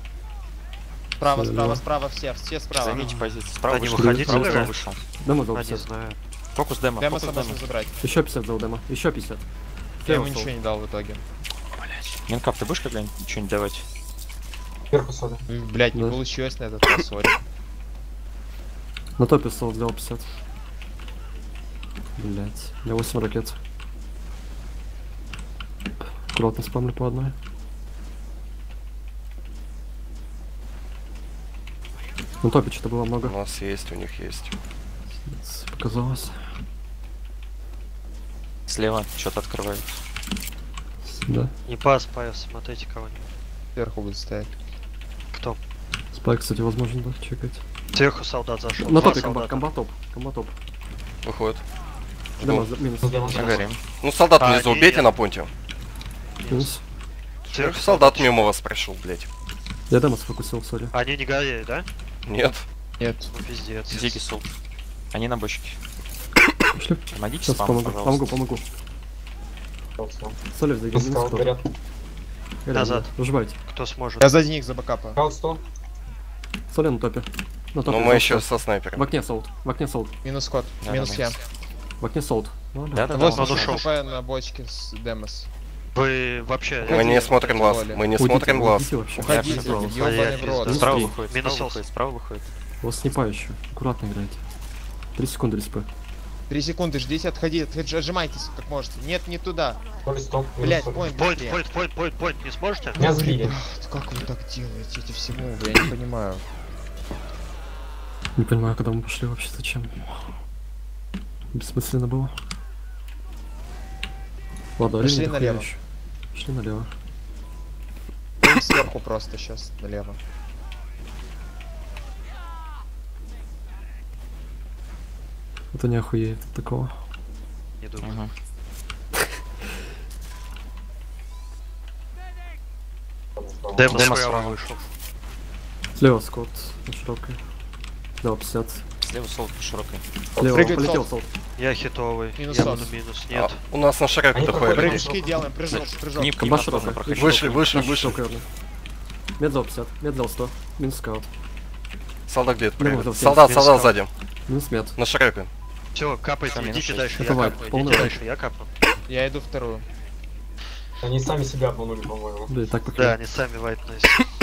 S2: Справа,
S5: Всё,
S2: справа,
S5: да.
S2: справа, все, все справа.
S1: Займите позицию. Справа
S4: Они
S1: вышел.
S4: выходить
S1: Справа
S4: собираются?
S1: вышел.
S5: Демо дал
S4: А, не
S5: пятьдесят.
S4: знаю.
S1: Фокус демо,
S2: Демо
S1: фокус
S2: согласен
S1: демо.
S2: забрать.
S5: Еще пятьдесят дал демо. Еще пятьдесят.
S2: Я ему
S5: Слева
S2: ничего не дал в итоге.
S1: Минкап, ты будешь когда-нибудь что-нибудь давать?
S3: Сверху сода.
S2: Блять, не
S5: Да.
S2: получилось на этот раз, сори.
S5: На топе солд сделал пятьдесят. Блять. У меня восемь ракет. Аккуратно спамлю по одной. На топе что-то было
S6: У
S5: много.
S6: нас есть, у них есть.
S5: Показалось.
S1: Слева что-то открывают.
S5: Да.
S4: Не пас, пас, смотрите кого-нибудь.
S2: Сверху будет стоять.
S4: Кто?
S5: Спайк, кстати, возможно, да, чекать.
S4: Сверху солдат зашел.
S5: На
S4: Два
S5: топе комбат,
S4: солдата.
S5: комбат топ. Комбат топ.
S6: Выходит.
S5: Демо за- минус.
S3: Ну, демо.
S1: Загорим.
S6: Ну, солдат
S4: А,
S6: внизу
S4: они
S6: убейте
S4: нет.
S6: на понте.
S5: Минус.
S4: Сверху
S6: Солдат
S4: еще.
S6: мимо вас прошел, блять.
S5: Я демо сфокусил, сори.
S4: Они не горели, да?
S6: Нет.
S2: Нет.
S4: Ну пиздец.
S1: Зиги солд. Они на бочке.
S5: Пошли.
S1: Помогите
S5: Сейчас
S1: спам,
S5: помогу.
S1: пожалуйста.
S5: Помогу, помогу.
S3: Пожалуйста.
S5: Соли в
S3: Пускал,
S5: минус.
S3: горят.
S4: Назад.
S5: Выживайте.
S4: Кто сможет?
S2: Я сзади них за бэкапа.
S3: Пускал сто.
S5: Соли на топе. На топе.
S6: Но мы
S5: солд.
S6: еще со
S5: В
S6: снайпером.
S5: окне солд. В окне солд.
S2: Минус кот.
S1: Да,
S2: Минус
S1: да,
S2: я.
S1: минус.
S5: В окне солд. Ну, да.
S1: Да-да-да.
S2: Вот
S1: он
S4: он ушел.
S2: хп на бочке с Демос.
S4: Вы вообще...
S6: Мы не смотрим глаз.
S2: Уходите,
S6: Мы не
S5: Уйдите,
S6: смотрим глаз.
S5: уйдите вообще.
S2: Уходите,
S5: Направо.
S2: ёбаный в рот.
S4: Минус
S1: Справа
S4: три.
S1: выходит,
S4: Минус
S1: справа
S4: солд.
S1: выходит, справа выходит.
S5: У вас снипа еще. Аккуратно играйте. Три секунды респы.
S2: Три секунды, ждите, отходите, отходи- отжимайтесь как можете. Нет, не туда.
S3: Коли сто.
S2: Блять,
S3: Минус
S2: поинт,
S4: Пойнт,
S2: быстрее.
S4: пойнт, пойнт, пойнт, пойнт, не сможете?
S3: Меня сбили.
S2: Как вы так делаете эти всему? Я не понимаю.
S5: Не понимаю, когда мы пошли вообще, зачем. Бессмысленно было. Ладно,
S2: Пошли
S5: времени
S2: налево.
S5: дохуя еще. Пошли налево.
S2: Им сверху просто сейчас налево.
S5: Это не охуеет от такого.
S4: Не думаю.
S1: Мгм.
S4: Демо
S1: Демо
S4: справа
S1: справа.
S4: вышел.
S5: Слева скот на широкой. Слева пятьдесят.
S1: Слева солд по широкой.
S5: Слева
S2: Прыгает
S5: полетел
S2: солд.
S5: солд.
S4: Я хитовый.
S2: Минус
S4: Я
S2: сот.
S4: буду минус.
S6: А,
S4: Нет.
S6: у нас на широко
S3: Они
S6: доходит
S3: проходят.
S6: людей.
S2: Прыжки делаем, прыжок, прыжок.
S1: Книп,
S5: Комбат
S1: книп
S5: широкая.
S1: проходит.
S6: Вышли, вышли,
S5: Наш
S6: вышли.
S5: широкая верно. Мед взял пятьдесят. Мед взял сто. Минус скаут.
S6: Солдат где-то
S5: Демо
S6: прыгает.
S5: взял
S6: Солдат,
S4: семьдесят.
S6: солдат сзади.
S5: минус мед.
S6: На широко.
S4: Все, капайте,
S1: Сами
S4: идите
S1: нашли.
S4: дальше, я
S5: Это вайп,
S4: капну.
S5: полный
S4: Идите
S5: вайп.
S4: дальше, я капну.
S2: Я иду вторую.
S3: Они сами себя обманули, по-моему.
S5: Да, и так
S4: Да,
S5: пока.
S4: они сами вайпнулись.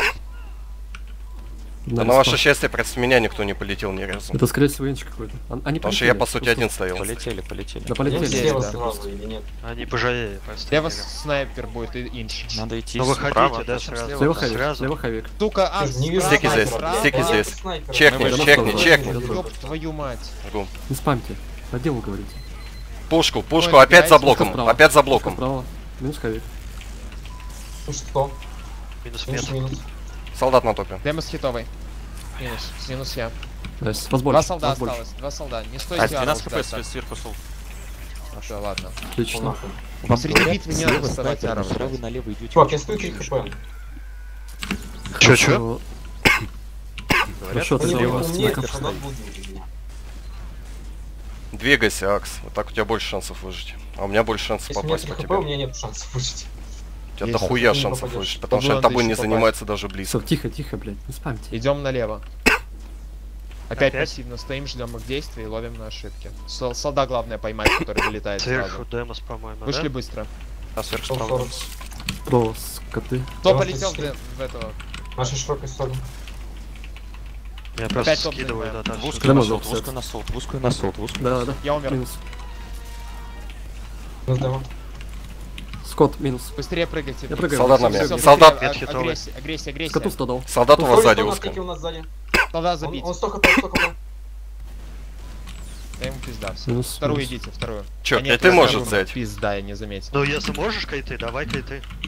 S6: Да на ваше счастье, просто меня никто не полетел ни разу.
S5: Это скорее всего инч какой-то. А- Они
S6: Потому что я,
S5: полетели?
S6: по сути,
S5: Просто-
S6: один стоял.
S1: Полетели, полетели.
S5: Да
S3: Они
S5: полетели.
S3: слева
S2: да.
S3: сразу или нет?
S4: Они пожалели просто.
S2: Лево
S4: реально.
S2: снайпер будет и инч.
S1: Надо идти
S4: Ну, выходите,
S1: справа,
S4: да,
S1: зачем
S4: сразу.
S1: слева?
S5: Слева
S4: Да,
S5: хавик.
S4: сразу.
S5: Слева хавик.
S2: Сука, а,
S3: Ты же не вижу
S6: Стеки
S3: снайпера,
S6: здесь,
S3: да?
S6: стеки
S3: Да,
S6: здесь.
S3: снайпера.
S6: Чекни,
S5: Давай,
S6: чекни,
S5: давай,
S6: чекни.
S5: давай.
S2: Ёб твою мать.
S6: Жгу.
S5: Не спамьте. По делу говорите.
S6: Пушку, пушку,
S2: Ой,
S6: опять за
S2: опять
S6: блоком,
S5: справа.
S6: опять за
S5: Пушка
S6: блоком.
S5: Справа. Минус хавик.
S3: Ну что?
S4: Минус
S3: Минус,
S4: мед.
S3: минус.
S6: Солдат на топе.
S2: Демос хитовый. Минус, минус я.
S5: Найс. Вас
S2: Два
S5: больше.
S2: солдата
S5: Вас больше.
S2: осталось, два солдата. Не
S1: А,
S2: стойте,
S1: двенадцать хп
S2: оружие,
S1: свет
S2: так.
S1: сверху солд.
S2: А что, ладно.
S5: Отлично.
S3: Нахуй.
S2: Посреди битвы не надо вставать,
S1: снайпер,
S2: оружие.
S1: справа налево идете.
S3: Чувак, я стою три хп.
S4: Чё, чё?
S5: Хорошо. Хорошо, ты
S3: Они
S5: слева.
S3: умнее,
S5: Снайпер.
S3: солдат будет меня.
S6: Двигайся, Акс. Вот так у тебя больше шансов выжить. А у меня больше шансов
S3: Если у меня
S6: попасть
S3: три
S6: по
S3: хп, у
S6: тебе.
S3: меня нет шансов выжить.
S6: У тебя
S2: Есть,
S6: дохуя
S3: ты не
S6: шансов
S3: попадешь.
S6: выжить, потому что
S2: Попробуй
S6: тобой
S2: надо
S6: не
S2: еще
S6: занимается даже близко.
S5: Все, тихо, тихо, блядь. Не спамьте.
S2: Идем налево. Опять
S4: Опять?
S2: пассивно стоим, ждем их действий и ловим на ошибки. Сол- Солда главное поймать, который вылетает
S4: Сверху
S2: сразу.
S4: Демос, по-моему,
S2: Вышли
S4: да?
S2: быстро.
S1: А сверху
S3: сто
S1: справа.
S3: сорок.
S5: Про скоты.
S2: Кто
S3: Я
S2: полетел в,
S3: вас
S2: в этого?
S3: Наша широкая сторона.
S4: Я
S2: Опять
S4: просто
S2: топ
S4: скидываю, да,
S2: занимаем.
S1: В
S4: так.
S1: узкую на
S5: Демо
S1: солд, в
S5: взял
S1: узкую на солд, в узкую на солд, в узкую.
S5: Да, да.
S2: Я умер.
S5: Минус.
S3: Минус демо.
S5: Скот, минус.
S2: Быстрее прыгайте.
S5: Я прыгаю.
S6: Солдат на
S2: Всё,
S6: меня.
S2: всё,
S6: Солдат.
S2: быстрее. А-
S4: Медхитовый.
S2: Агрессия, агрессия, агрессия.
S5: Скоту сто дал.
S6: Солдат у вас
S3: Выходит,
S6: сзади
S3: у нас
S6: узко.
S3: таки у нас сзади.
S2: Солдат
S3: Он,
S2: забить.
S3: он сто хп, сто хп.
S2: Да ему пизда. всё.
S5: Минус.
S2: Вторую
S5: минус.
S2: идите, вторую.
S6: Чё,
S2: А нет,
S6: ты
S2: я
S6: можешь
S2: вторую.
S6: взять?
S2: Пизда, я не заметил.
S4: Ну, если можешь, кайты, давай кайты.